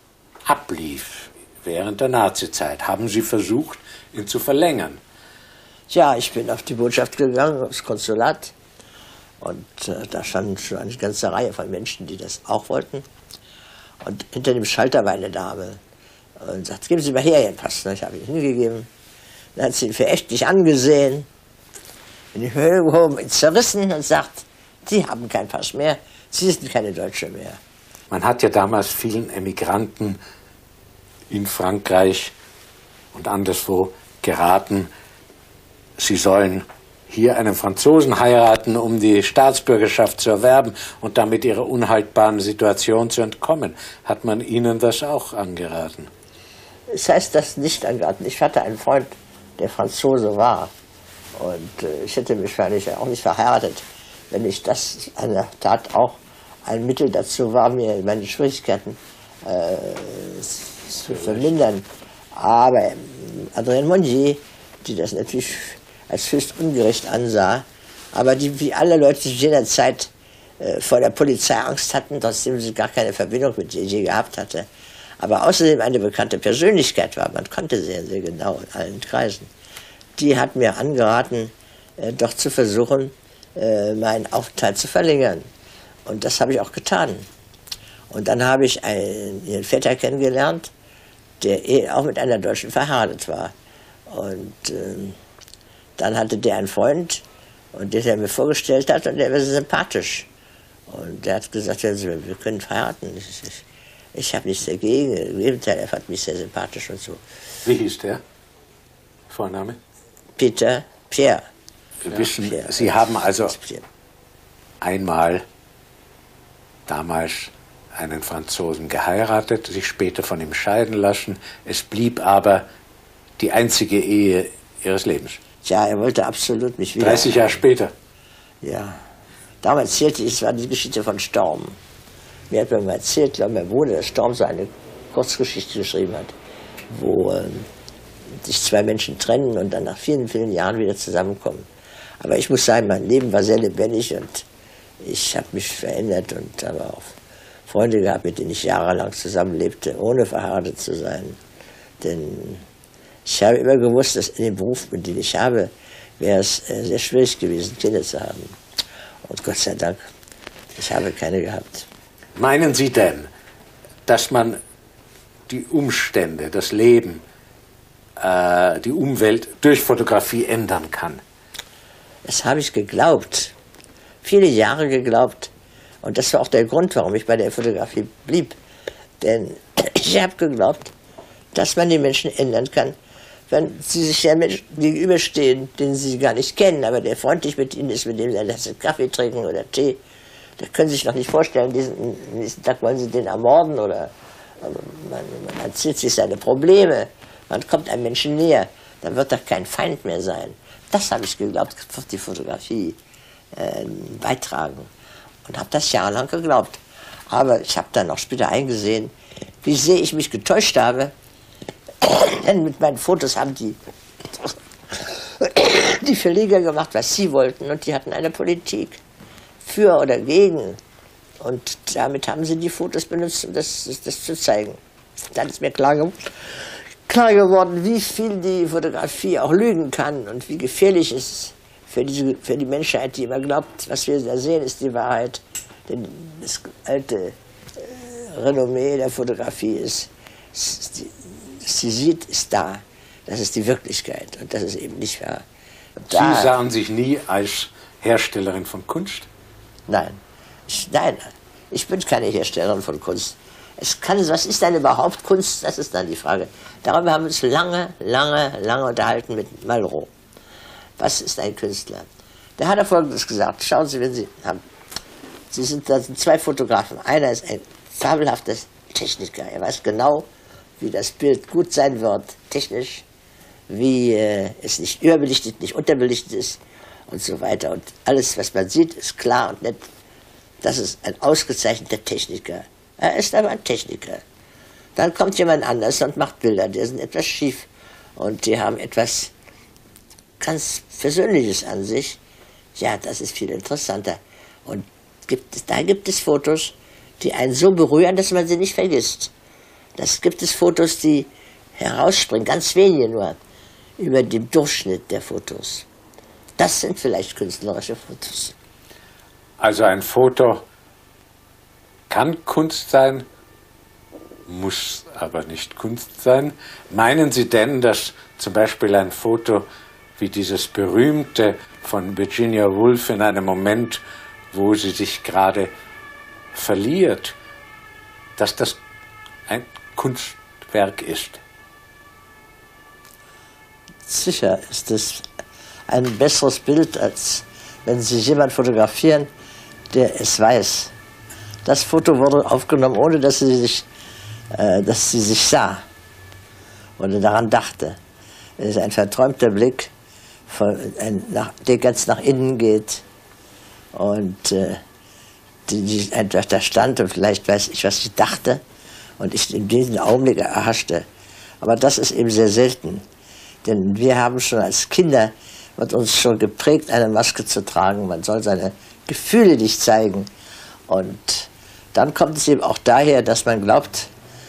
ablief, während der Nazizeit. Haben Sie versucht, ihn zu verlängern? Ja, ich bin auf die Botschaft gegangen, aufs Konsulat. Und äh, da standen schon eine ganze Reihe von Menschen, die das auch wollten. Und hinter dem Schalter war eine Dame und sagt, geben Sie mal her Ihren Pass. Ich habe ihn hingegeben. Dann hat sie ihn verächtlich angesehen, in die Höhe gehoben, ihn zerrissen und sagt, Sie haben keinen Pass mehr, Sie sind keine Deutsche mehr. Man hat ja damals vielen Emigranten in Frankreich und anderswo geraten, sie sollen hier einen Franzosen heiraten, um die Staatsbürgerschaft zu erwerben und damit ihrer unhaltbaren Situation zu entkommen. Hat man Ihnen das auch angeraten? Es heißt das nicht angeraten. Ich hatte einen Freund, der Franzose war. Und äh, ich hätte mich wahrscheinlich auch nicht verheiratet, wenn ich das in der Tat auch ein Mittel dazu war, mir meine Schwierigkeiten äh, zu vermindern. Aber Adrienne Monnier, die das natürlich als höchst ungerecht ansah, aber die wie alle Leute zu jener Zeit äh, vor der Polizei Angst hatten, trotzdem sie gar keine Verbindung mit ihr je gehabt hatte, aber außerdem eine bekannte Persönlichkeit war, man kannte sie ja sehr genau in allen Kreisen, die hat mir angeraten, äh, doch zu versuchen, äh, meinen Aufenthalt zu verlängern. Und das habe ich auch getan. Und dann habe ich einen, ihren Vetter kennengelernt, der eh auch mit einer Deutschen verheiratet war. Und äh, dann hatte der einen Freund, und den er mir vorgestellt hat, und der war sehr sympathisch. Und der hat gesagt, ja, wir können verheiraten. Ich, ich, ich habe nichts dagegen. Im Gegenteil, er fand mich sehr sympathisch und so. Wie hieß der Vorname? Peter, Pierre. Wir wissen, Pierre. Sie haben also einmal damals einen Franzosen geheiratet, sich später von ihm scheiden lassen. Es blieb aber die einzige Ehe Ihres Lebens. Ja, er wollte absolut mich wieder. dreißig Jahre später. Ja. Damals erzählte ich, es war die Geschichte von Storm. Mir hat man mal erzählt, glaube mein Bruder, dass Storm so eine Kurzgeschichte geschrieben hat, wo äh, sich zwei Menschen trennen und dann nach vielen, vielen Jahren wieder zusammenkommen. Aber ich muss sagen, mein Leben war sehr lebendig und ich habe mich verändert und habe auch Freunde gehabt, mit denen ich jahrelang zusammenlebte, ohne verheiratet zu sein. Denn ich habe immer gewusst, dass in dem Beruf, den ich habe, wäre es äh, sehr schwierig gewesen, Kinder zu haben. Und Gott sei Dank, ich habe keine gehabt. Meinen Sie denn, dass man die Umstände, das Leben, äh, die Umwelt durch Fotografie ändern kann? Das habe ich geglaubt, viele Jahre geglaubt. Und das war auch der Grund, warum ich bei der Fotografie blieb. Denn ich habe geglaubt, dass man die Menschen ändern kann, wenn sie sich ja Menschen gegenüberstehen, den sie gar nicht kennen, aber der freundlich mit ihnen ist, mit dem sie eine Tasse Kaffee trinken oder Tee. Da können Sie sich noch nicht vorstellen, diesen nächsten Tag wollen Sie den ermorden oder man, man erzählt sich seine Probleme. Man kommt einem Menschen näher, dann wird da kein Feind mehr sein. Das habe ich geglaubt, die Fotografie äh, beitragen. Und habe das jahrelang geglaubt. Aber ich habe dann auch später eingesehen, wie sehr ich mich getäuscht habe. Denn mit meinen Fotos haben die, die Verleger gemacht, was sie wollten. Und die hatten eine Politik für oder gegen. Und damit haben sie die Fotos benutzt, um das, das, das zu zeigen. Dann ist mir klar, ge klar geworden, wie viel die Fotografie auch lügen kann und wie gefährlich es ist für, diese, für die Menschheit, die immer glaubt, was wir da sehen, ist die Wahrheit. Denn das alte äh, Renommee der Fotografie ist, ist die, was sie sieht, ist da. Das ist die Wirklichkeit und das ist eben nicht wahr. Sie sahen sich nie als Herstellerin von Kunst? Nein. Ich, nein, ich bin keine Herstellerin von Kunst. Es kann, was ist denn überhaupt Kunst? Das ist dann die Frage. Darüber haben wir uns lange, lange, lange unterhalten mit Malraux. Was ist ein Künstler? Der hat er Folgendes gesagt. Schauen Sie, wenn Sie haben. Sie sind, da sind zwei Fotografen. Einer ist ein fabelhafter Techniker. Er weiß genau, wie das Bild gut sein wird, technisch, wie äh, es nicht überbelichtet, nicht unterbelichtet ist und so weiter. Und alles, was man sieht, ist klar und nett. Das ist ein ausgezeichneter Techniker. Er ist aber ein Techniker. Dann kommt jemand anders und macht Bilder, die sind etwas schief und die haben etwas ganz Persönliches an sich. Ja, das ist viel interessanter. Und gibt, da gibt es Fotos, die einen so berühren, dass man sie nicht vergisst. Das gibt es Fotos, die herausspringen, ganz wenige nur, über dem Durchschnitt der Fotos. Das sind vielleicht künstlerische Fotos. Also ein Foto kann Kunst sein, muss aber nicht Kunst sein. Meinen Sie denn, dass zum Beispiel ein Foto wie dieses berühmte von Virginia Woolf in einem Moment, wo sie sich gerade verliert, dass das ein Kunstwerk ist? Sicher ist es ein besseres Bild, als wenn Sie jemanden fotografieren, der es weiß. Das Foto wurde aufgenommen, ohne dass sie sich, äh, dass sie sich sah oder daran dachte. Es ist ein verträumter Blick, von, ein, nach, der ganz nach innen geht und äh, die, die einfach da stand und vielleicht weiß ich, was ich dachte und ich in diesem Augenblick erhaschte. Aber das ist eben sehr selten, denn wir haben schon als Kinder, wird uns schon geprägt, eine Maske zu tragen. Man soll seine Gefühle nicht zeigen. Und dann kommt es eben auch daher, dass man glaubt,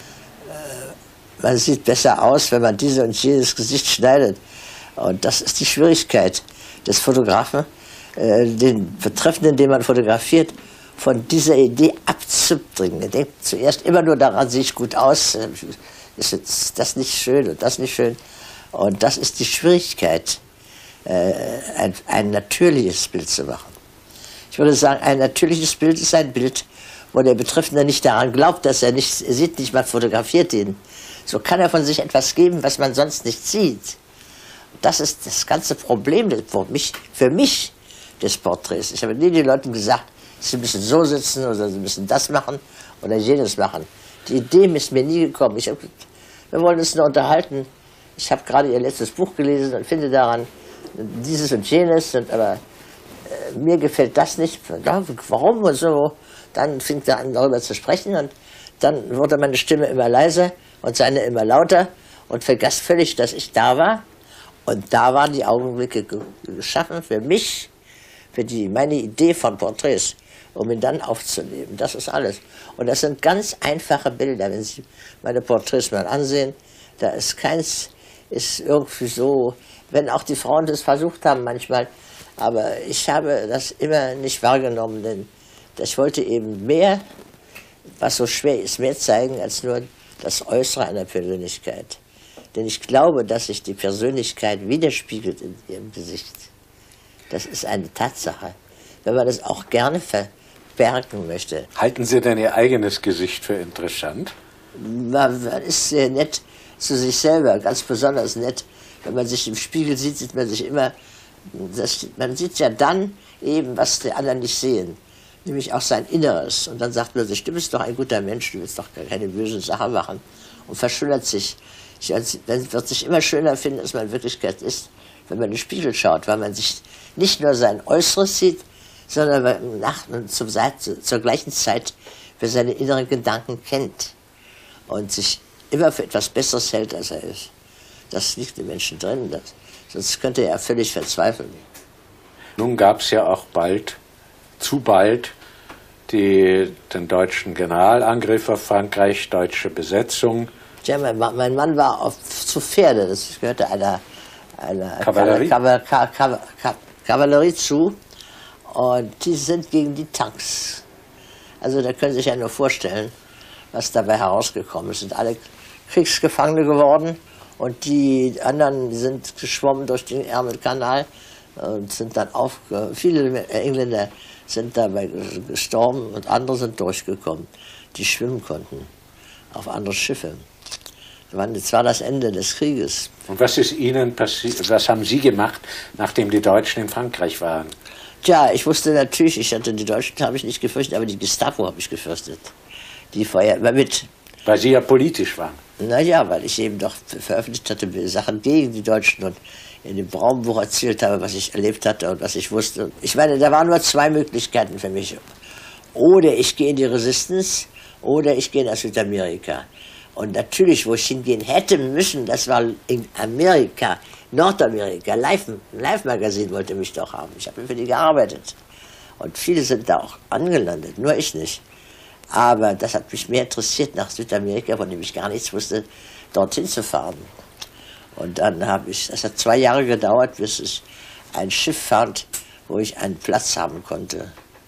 äh, man sieht besser aus, wenn man dieses und jenes Gesicht schneidet. Und das ist die Schwierigkeit des Fotografen, äh, den Betreffenden, den man fotografiert, von dieser Idee abzubringen. Er denkt zuerst immer nur daran, sehe ich gut aus, ist jetzt das nicht schön und das nicht schön. Und das ist die Schwierigkeit, äh, ein, ein natürliches Bild zu machen. Ich würde sagen, ein natürliches Bild ist ein Bild, wo der Betreffende nicht daran glaubt, dass er nicht er sieht, nicht mal fotografiert ihn. So kann er von sich etwas geben, was man sonst nicht sieht. Das ist das ganze Problem für mich, für mich des Porträts. Ich habe nie den Leuten gesagt, sie müssen so sitzen oder sie müssen das machen oder jenes machen. Die Idee ist mir nie gekommen. Ich hab, wir wollen uns nur unterhalten. Ich habe gerade ihr letztes Buch gelesen und finde daran dieses und jenes, und aber äh, mir gefällt das nicht. Ja, warum und so? Dann fing er an, darüber zu sprechen, und dann wurde meine Stimme immer leiser und seine immer lauter und vergaß völlig, dass ich da war. Und da waren die Augenblicke geschaffen für mich, für die, meine Idee von Porträts, um ihn dann aufzunehmen. Das ist alles. Und das sind ganz einfache Bilder, wenn Sie meine Porträts mal ansehen. Da ist keins, ist irgendwie so, wenn auch die Frauen das versucht haben manchmal, aber ich habe das immer nicht wahrgenommen, denn ich wollte eben mehr, was so schwer ist, mehr zeigen als nur das Äußere einer Persönlichkeit. Denn ich glaube, dass sich die Persönlichkeit widerspiegelt in ihrem Gesicht. Das ist eine Tatsache, wenn man das auch gerne verbergen möchte. Halten Sie denn Ihr eigenes Gesicht für interessant? Man ist sehr nett zu sich selber, ganz besonders nett. Wenn man sich im Spiegel sieht, sieht man sich immer, das, man sieht ja dann eben, was die anderen nicht sehen, nämlich auch sein Inneres. Und dann sagt man sich, du bist doch ein guter Mensch, du willst doch keine bösen Sachen machen, und verschönert sich. Man wird sich immer schöner finden, als man in Wirklichkeit ist, wenn man in den Spiegel schaut, weil man sich nicht nur sein Äußeres sieht, sondern weil nach, zum, zur gleichen Zeit wer seine inneren Gedanken kennt und sich immer für etwas Besseres hält, als er ist. Das liegt im Menschen drin, das, sonst könnte er völlig verzweifeln. Nun gab es ja auch bald, zu bald, die, den deutschen Generalangriff auf Frankreich, deutsche Besetzung. Ja, mein, mein Mann war auf, zu Pferde, das gehörte einer, einer Kavallerie? Kavallerie, Kavallerie, Kavallerie zu, und die sind gegen die Tanks. Also da können Sie sich ja nur vorstellen, was dabei herausgekommen ist. Sind alle Kriegsgefangene geworden und die anderen sind geschwommen durch den Ärmelkanal und sind dann auf. Viele Engländer sind dabei gestorben und andere sind durchgekommen, die schwimmen konnten auf andere Schiffe. Das war das Ende des Krieges. Und was ist Ihnen passiert? Was haben Sie gemacht, nachdem die Deutschen in Frankreich waren? Tja, ich wusste natürlich, ich hatte die Deutschen habe ich nicht gefürchtet, aber die Gestapo habe ich gefürchtet. Die Feuer mit. Weil Sie ja politisch waren. Naja, weil ich eben doch veröffentlicht hatte Sachen gegen die Deutschen und in dem Braunbuch erzählt habe, was ich erlebt hatte und was ich wusste. Ich meine, da waren nur zwei Möglichkeiten für mich. Oder ich gehe in die Resistance oder ich gehe nach Südamerika. Und natürlich, wo ich hingehen hätte müssen, das war in Amerika, Nordamerika. Live, Live-Magazin wollte mich doch haben. Ich habe für die gearbeitet. Und viele sind da auch angelandet, nur ich nicht. Aber das hat mich mehr interessiert, nach Südamerika, von dem ich gar nichts wusste, dorthin zu fahren. Und dann habe ich, das hat zwei Jahre gedauert, bis ich ein Schiff fand, wo ich einen Platz haben konnte.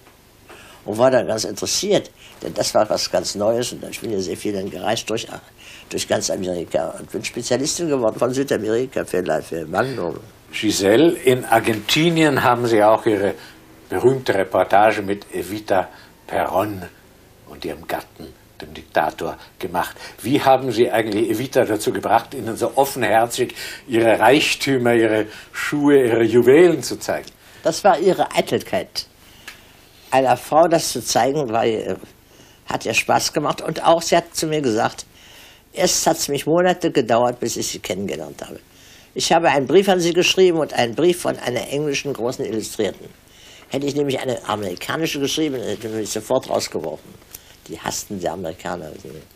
Und war dann ganz interessiert, denn das war was ganz Neues. Und ich bin ja sehr viel dann gereist durch, durch ganz Amerika und bin Spezialistin geworden von Südamerika für, für Wanderungen. Giselle, in Argentinien haben Sie auch Ihre berühmte Reportage mit Evita Perón und ihrem Gatten, dem Diktator, gemacht. Wie haben Sie eigentlich Evita dazu gebracht, Ihnen so offenherzig Ihre Reichtümer, Ihre Schuhe, Ihre Juwelen zu zeigen? Das war ihre Eitelkeit. Einer Frau das zu zeigen, weil, hat ihr Spaß gemacht. Und auch, sie hat zu mir gesagt, erst hat es mich Monate gedauert, bis ich sie kennengelernt habe. Ich habe einen Brief an sie geschrieben und einen Brief von einer englischen großen Illustrierten. Hätte ich nämlich eine amerikanische geschrieben, hätte ich mich sofort rausgeworfen. Die hassten die Amerikaner.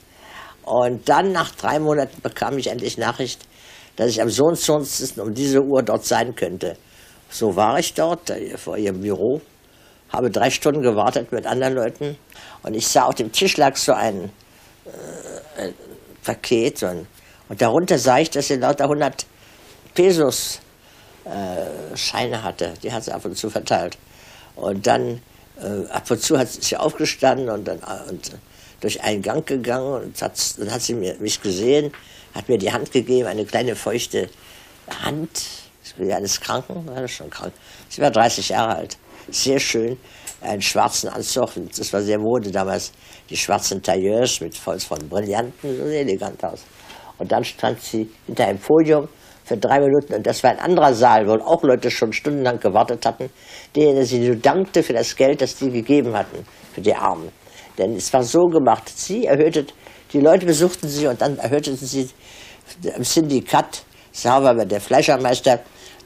Und dann, nach drei Monaten, bekam ich endlich Nachricht, dass ich am so und so um diese Uhr dort sein könnte. So war ich dort, vor ihrem Büro, habe drei Stunden gewartet mit anderen Leuten. Und ich sah, auf dem Tisch lag so ein, äh, ein Paket. Und, und darunter sah ich, dass sie lauter hundert Pesos äh, Scheine hatte. Die hat sie ab und zu verteilt. Und dann, äh, ab und zu hat sie aufgestanden und dann und durch einen Gang gegangen. Und hat, dann hat sie mir, mich gesehen, hat mir die Hand gegeben, eine kleine feuchte Hand. Ich bin ja eines Kranken, war das schon krank. Sie war dreißig Jahre alt. Sehr schön, einen schwarzen Anzug, das war sehr Mode damals, die schwarzen Tailleurs mit voll von Brillanten, so sehr elegant aus. Und dann stand sie hinter einem Podium für drei Minuten und das war ein anderer Saal, wo auch Leute schon stundenlang gewartet hatten, denen sie so dankte für das Geld, das die gegeben hatten, für die Armen. Denn es war so gemacht, sie erhöhte, die Leute besuchten sie und dann erhöhten sie im Syndikat, sauber bei der Fleischermeister,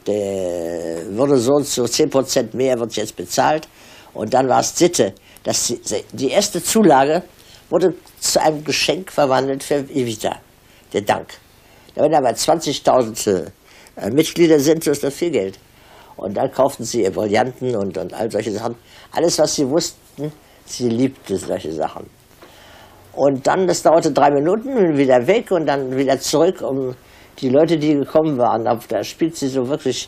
der wurde so und so, zehn Prozent mehr wird jetzt bezahlt. Und dann war es Sitte, dass die, die erste Zulage wurde zu einem Geschenk verwandelt für Evita, der Dank. Wenn aber zwanzigtausend äh, Mitglieder sind, so ist das viel Geld. Und dann kauften sie ihr Brillanten und, und all solche Sachen. Alles, was sie wussten, sie liebte solche Sachen. Und dann, das dauerte drei Minuten, wieder weg und dann wieder zurück, um die Leute, die gekommen waren. Da spielt sie so wirklich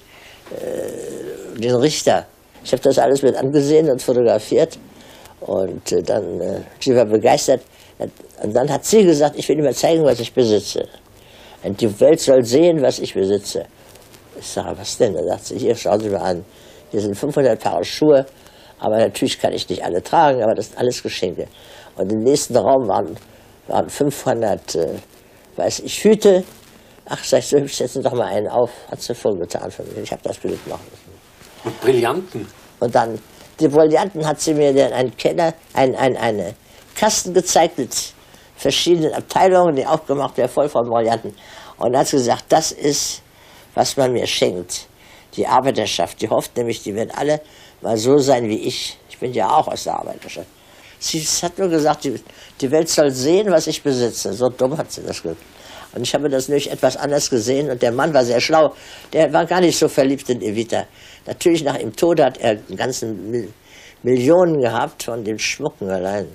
äh, den Richter. Ich habe das alles mit angesehen und fotografiert. Und äh, dann, äh, sie war begeistert. Und dann hat sie gesagt, ich will Ihnen mal zeigen, was ich besitze. Und die Welt soll sehen, was ich besitze. Ich sage, was denn? Da sagt sie, hier, schauen Sie mal an. Hier sind fünfhundert Paar Schuhe. Aber natürlich kann ich nicht alle tragen, aber das sind alles Geschenke. Und im nächsten Raum waren, waren fünfhundert, äh, weiß ich, Hüte. Ach, sag ich, so hübsch, setzen doch mal einen auf. Hat sie vorgetan für mich. Ich habe das Bild machen müssen. Und Brillanten? Und dann, die Brillanten hat sie mir dann einen Keller, ein, ein, eine Kasten gezeigt mit verschiedenen Abteilungen, die aufgemacht wäre, voll von Brillanten. Und dann hat sie gesagt, das ist, was man mir schenkt. Die Arbeiterschaft, die hofft nämlich, die werden alle mal so sein wie ich. Ich bin ja auch aus der Arbeiterschaft. Sie hat nur gesagt, die, die Welt soll sehen, was ich besitze. So dumm hat sie das gesagt. Und ich habe das nämlich etwas anders gesehen. Und der Mann war sehr schlau. Der war gar nicht so verliebt in Evita. Natürlich nach ihrem Tod hat er ganzen Mil Millionen gehabt von den Schmucken allein.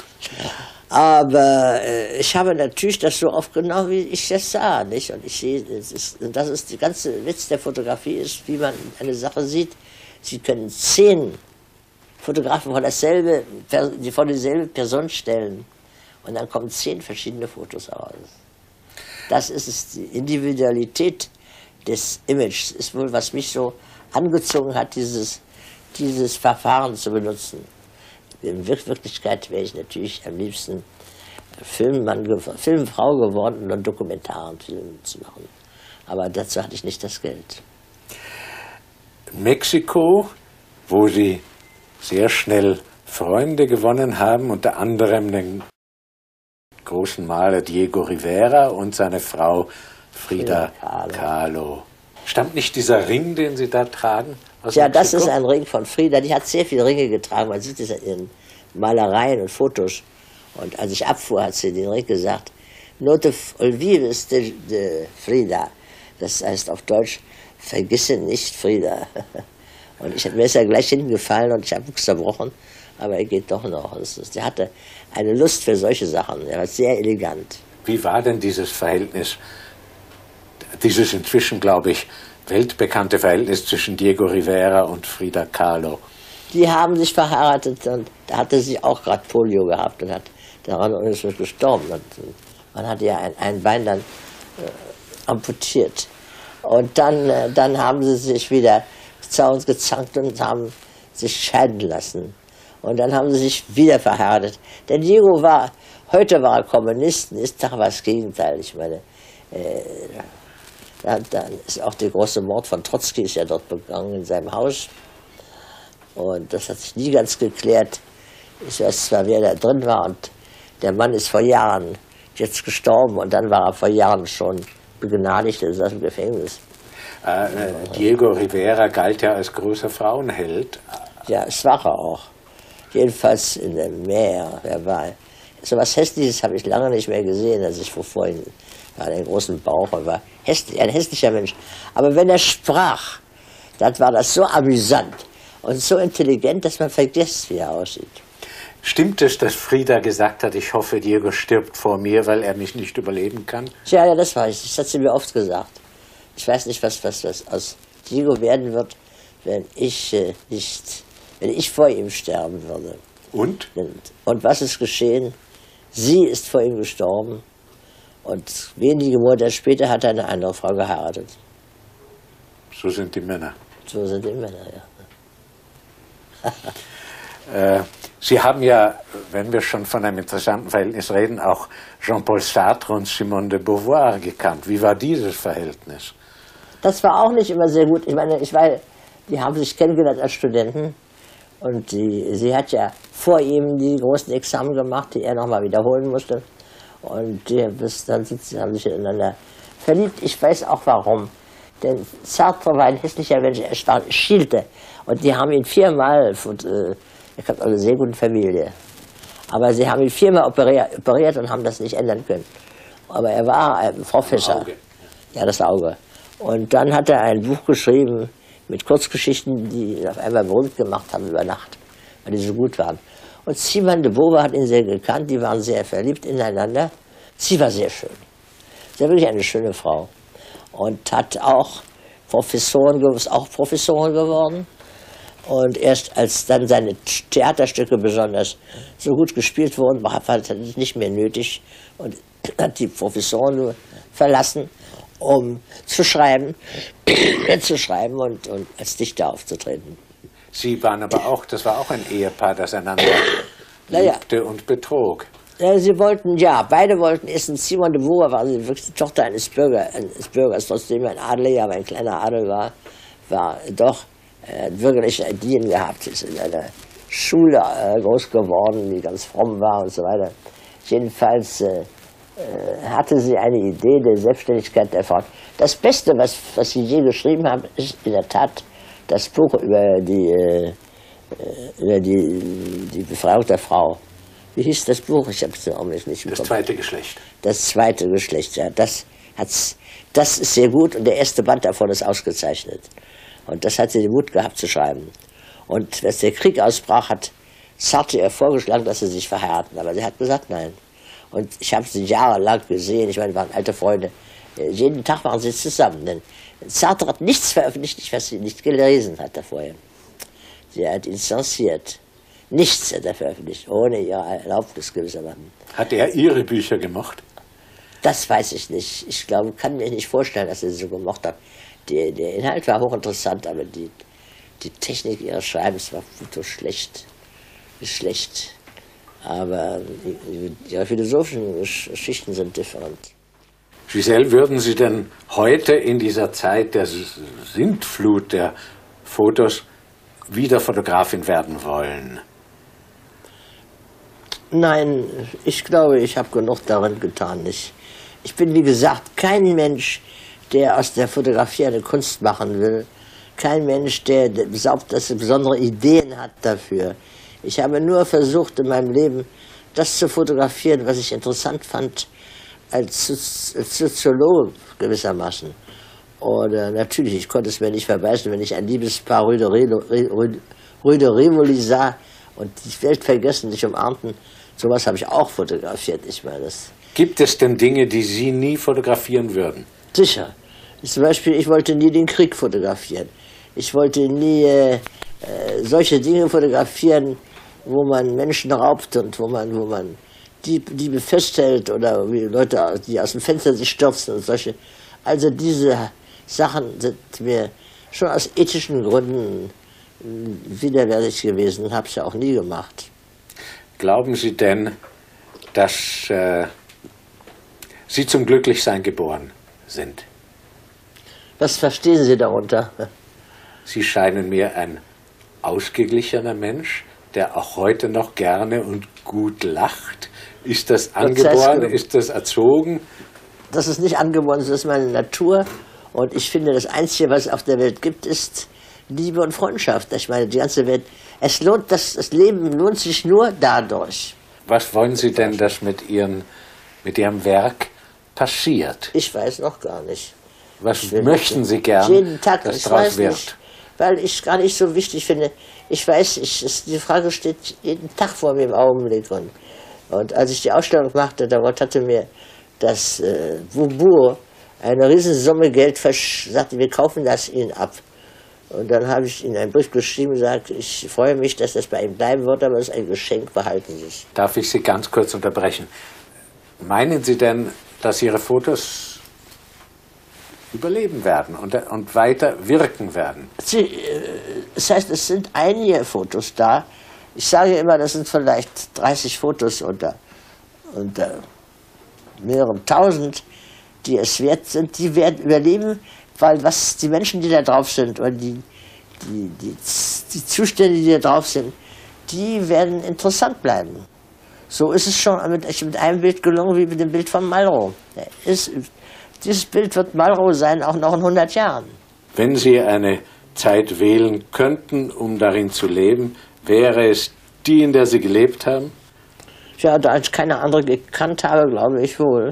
Aber äh, ich habe natürlich das so aufgenommen, wie ich das sah. Nicht? Und ich sehe, das ist, das ist der ganze Witz der Fotografie, ist, wie man eine Sache sieht. Sie können zehn Fotografen von dasselbe, die vor dieselbe Person stellen. Und dann kommen zehn verschiedene Fotos heraus. Das ist es, die Individualität des Images ist wohl, was mich so angezogen hat, dieses, dieses Verfahren zu benutzen. In Wirklichkeit wäre ich natürlich am liebsten Filmmann, Filmfrau geworden und einen Dokumentarfilm zu machen. Aber dazu hatte ich nicht das Geld. Mexiko, wo Sie sehr schnell Freunde gewonnen haben, unter anderem den großen Maler Diego Rivera und seine Frau Frida Kahlo. Kahlo. Stammt nicht dieser Ring, den Sie da tragen? Ja, das ist ein Ring von Frida. Die hat sehr viele Ringe getragen. Man sieht es in ihren Malereien und Fotos. Und als ich abfuhr, hat sie den Ring gesagt, No te olvides de, de Frida. Das heißt auf Deutsch, vergisse nicht Frida. Und ich, mir ist ja gleich hingefallen und ich habe es zerbrochen. Aber er geht doch noch. Er hatte eine Lust für solche Sachen. Er war sehr elegant. Wie war denn dieses Verhältnis, dieses inzwischen, glaube ich, weltbekannte Verhältnis zwischen Diego Rivera und Frida Kahlo? Die haben sich verheiratet und da hatte sie auch gerade Polio gehabt und hat daran und ist gestorben. Und man hat ja ein, ein Bein dann äh, amputiert. Und dann, äh, dann haben sie sich wieder zu uns gezankt und haben sich scheiden lassen. Und dann haben sie sich wieder verheiratet. Der Diego war, heute war er Kommunist, ist doch was Gegenteil. Ich meine, äh, dann, dann ist auch der große Mord von Trotzki ist ja dort begangen in seinem Haus. Und das hat sich nie ganz geklärt. Ich weiß zwar, wer da drin war und der Mann ist vor Jahren jetzt gestorben und dann war er vor Jahren schon begnadigt, er saß im Gefängnis. Äh, Diego Rivera galt ja als großer Frauenheld. Ja, es war er auch. Jedenfalls in dem Meer. Er war, so was Hässliches habe ich lange nicht mehr gesehen, als ich vor vorhin war, einen großen Bauch und war hässlich, ein hässlicher Mensch. Aber wenn er sprach, dann war das so amüsant und so intelligent, dass man vergisst, wie er aussieht. Stimmt es, dass Frida gesagt hat, ich hoffe, Diego stirbt vor mir, weil er mich nicht überleben kann? Ja, ja, das weiß ich. Das hat sie mir oft gesagt. Ich weiß nicht, was, was, was aus Diego werden wird, wenn ich äh, nicht, wenn ich vor ihm sterben würde. Und? Und, und was ist geschehen? Sie ist vor ihm gestorben und wenige Monate später hat er eine andere Frau geheiratet. So sind die Männer. So sind die Männer, ja. äh, Sie haben ja, wenn wir schon von einem interessanten Verhältnis reden, auch Jean-Paul Sartre und Simone de Beauvoir gekannt. Wie war dieses Verhältnis? Das war auch nicht immer sehr gut. Ich meine, ich weiß, die haben sich kennengelernt als Studenten und die, sie hat ja vor ihm die großen Examen gemacht, die er nochmal wiederholen musste. Und die, bis dann sind sie, haben sich ineinander verliebt. Ich weiß auch warum. Denn Sartre war ein hässlicher Mensch, er war, schielte. Und die haben ihn viermal, und, äh, er kommt aus einer sehr guten Familie, aber sie haben ihn viermal operiert, operiert und haben das nicht ändern können. Aber er war ein Professor. Ja, das Auge. Und dann hat er ein Buch geschrieben mit Kurzgeschichten, die ihn auf einmal berühmt gemacht haben über Nacht, weil die so gut waren. Und Simone de Beauvoir hat ihn sehr gekannt, die waren sehr verliebt ineinander. Sie war sehr schön. Sie war wirklich eine schöne Frau. Und hat auch Professoren, ist auch Professorin geworden. Und erst als dann seine Theaterstücke besonders so gut gespielt wurden, hat er es nicht mehr nötig und hat die Professoren verlassen, um zu schreiben, zu schreiben und, und als Dichter aufzutreten. Sie waren aber auch, das war auch ein Ehepaar, das einander naja. liebte und betrog. Ja, sie wollten, ja, beide wollten essen. Simone de Beauvoir war sie wirklich die Tochter eines, Bürger, eines Bürgers, trotzdem ein Adeliger, aber ein kleiner Adel war, war doch äh, bürgerliche Ideen gehabt, ist in einer Schule äh, groß geworden, die ganz fromm war und so weiter. Jedenfalls, äh, äh, hatte sie eine Idee der Selbstständigkeit der Frauen. Das Beste, was, was sie je geschrieben haben, ist in der Tat das Buch über die, äh, über die, die Befreiung der Frau. Wie hieß das Buch? Ich habe es im Augenblick nicht im Kopf. Das zweite Geschlecht. Das zweite Geschlecht, ja. Das, hat's, das ist sehr gut und der erste Band davon ist ausgezeichnet. Und das hat sie den Mut gehabt zu schreiben. Und als der Krieg ausbrach, hat Sartre ihr vorgeschlagen, dass sie sich verheiraten. Aber sie hat gesagt, nein. Und ich habe sie jahrelang gesehen. Ich meine, wir waren alte Freunde. Jeden Tag waren sie zusammen. Denn Sartre hat nichts veröffentlicht, was sie nicht gelesen hat vorher. Sie hat instanziert. Nichts hat er veröffentlicht, ohne ihre Erlaubnis gewissermaßen. Hat er Ihre Bücher gemocht? Das weiß ich nicht. Ich glaube, kann mir nicht vorstellen, dass er sie so gemocht hat. Die, der Inhalt war hochinteressant, aber die, die Technik ihres Schreibens war so schlecht. Schlecht. Aber ihre philosophischen Geschichten sind different. Gisèle, würden Sie denn heute in dieser Zeit der Sintflut der Fotos wieder Fotografin werden wollen? Nein, ich glaube, ich habe genug darin getan. Ich, ich bin, wie gesagt, kein Mensch, der aus der Fotografie eine Kunst machen will. Kein Mensch, der glaubt, dass er besondere Ideen hat dafür. Ich habe nur versucht, in meinem Leben das zu fotografieren, was ich interessant fand, als Soziologe gewissermaßen. Oder natürlich, ich konnte es mir nicht verbeißen, wenn ich ein Liebespaar Rue de, Rue, Rue de Rivoli sah und die Welt vergessen, sich umarmten. Sowas habe ich auch fotografiert. Ich meine, das Gibt es denn Dinge, die Sie nie fotografieren würden? Sicher. Zum Beispiel, ich wollte nie den Krieg fotografieren. Ich wollte nie äh, äh, solche Dinge fotografieren, wo man Menschen raubt und wo man, wo man die, die festhält oder wie Leute, die aus dem Fenster sich stürzen und solche. Also diese Sachen sind mir schon aus ethischen Gründen widerwärtig gewesen und habe es ja auch nie gemacht. Glauben Sie denn, dass äh, Sie zum Glücklichsein geboren sind? Was verstehen Sie darunter? Sie scheinen mir ein ausgeglichener Mensch, der auch heute noch gerne und gut lacht. Ist das angeboren? Ist das erzogen? Das ist nicht angeboren, das ist meine Natur. Und ich finde, das Einzige, was es auf der Welt gibt, ist Liebe und Freundschaft. Ich meine, die ganze Welt, es lohnt, das, das Leben lohnt sich nur dadurch. Was wollen Sie denn, dass mit, Ihren, mit Ihrem Werk passiert? Ich weiß noch gar nicht. Was möchten Sie gern, jeden Tag, dass ich draus weiß wird? Nicht, weil ich gar nicht so wichtig finde. Ich weiß, ich, es, die Frage steht jeden Tag vor mir im Augenblick. Und, und als ich die Ausstellung machte, da hatte mir das äh, Beaubourg eine Riesensumme Geld sagte, wir kaufen das Ihnen ab. Und dann habe ich Ihnen einen Brief geschrieben und gesagt, ich freue mich, dass das bei Ihnen bleiben wird, aber es ist ein Geschenk, behalten Sie es. Darf ich Sie ganz kurz unterbrechen? Meinen Sie denn, dass Ihre Fotos überleben werden und, und weiter wirken werden? Sie, das heißt, es sind einige Fotos da. Ich sage immer, das sind vielleicht dreißig Fotos unter, unter mehreren tausend, die es wert sind, die werden überleben, weil was die Menschen, die da drauf sind, oder die, die, die, die Zustände, die da drauf sind, die werden interessant bleiben. So ist es schon mit, mit einem Bild gelungen wie mit dem Bild von Malraux. Ist, dieses Bild wird Malraux sein, auch noch in hundert Jahren. Wenn Sie eine Zeit wählen könnten, um darin zu leben, wäre es die, in der Sie gelebt haben? Ja, da ich keine andere gekannt habe, glaube ich wohl.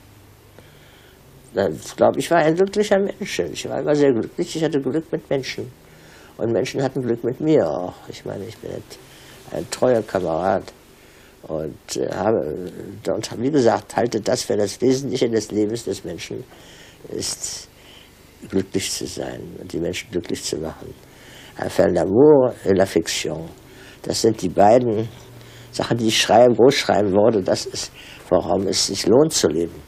Ich glaube, ich war ein glücklicher Mensch. Ich war immer sehr glücklich. Ich hatte Glück mit Menschen. Und Menschen hatten Glück mit mir auch. Ich meine, ich bin ein, ein treuer Kamerad. Und äh, habe, und wie gesagt, halte das für das Wesentliche des Lebens des Menschen, ist glücklich zu sein und die Menschen glücklich zu machen. Faire l'amour et la fiction. Das sind die beiden Sachen, die ich schreiben, groß schreiben wollte. Das ist, worum es sich lohnt zu leben.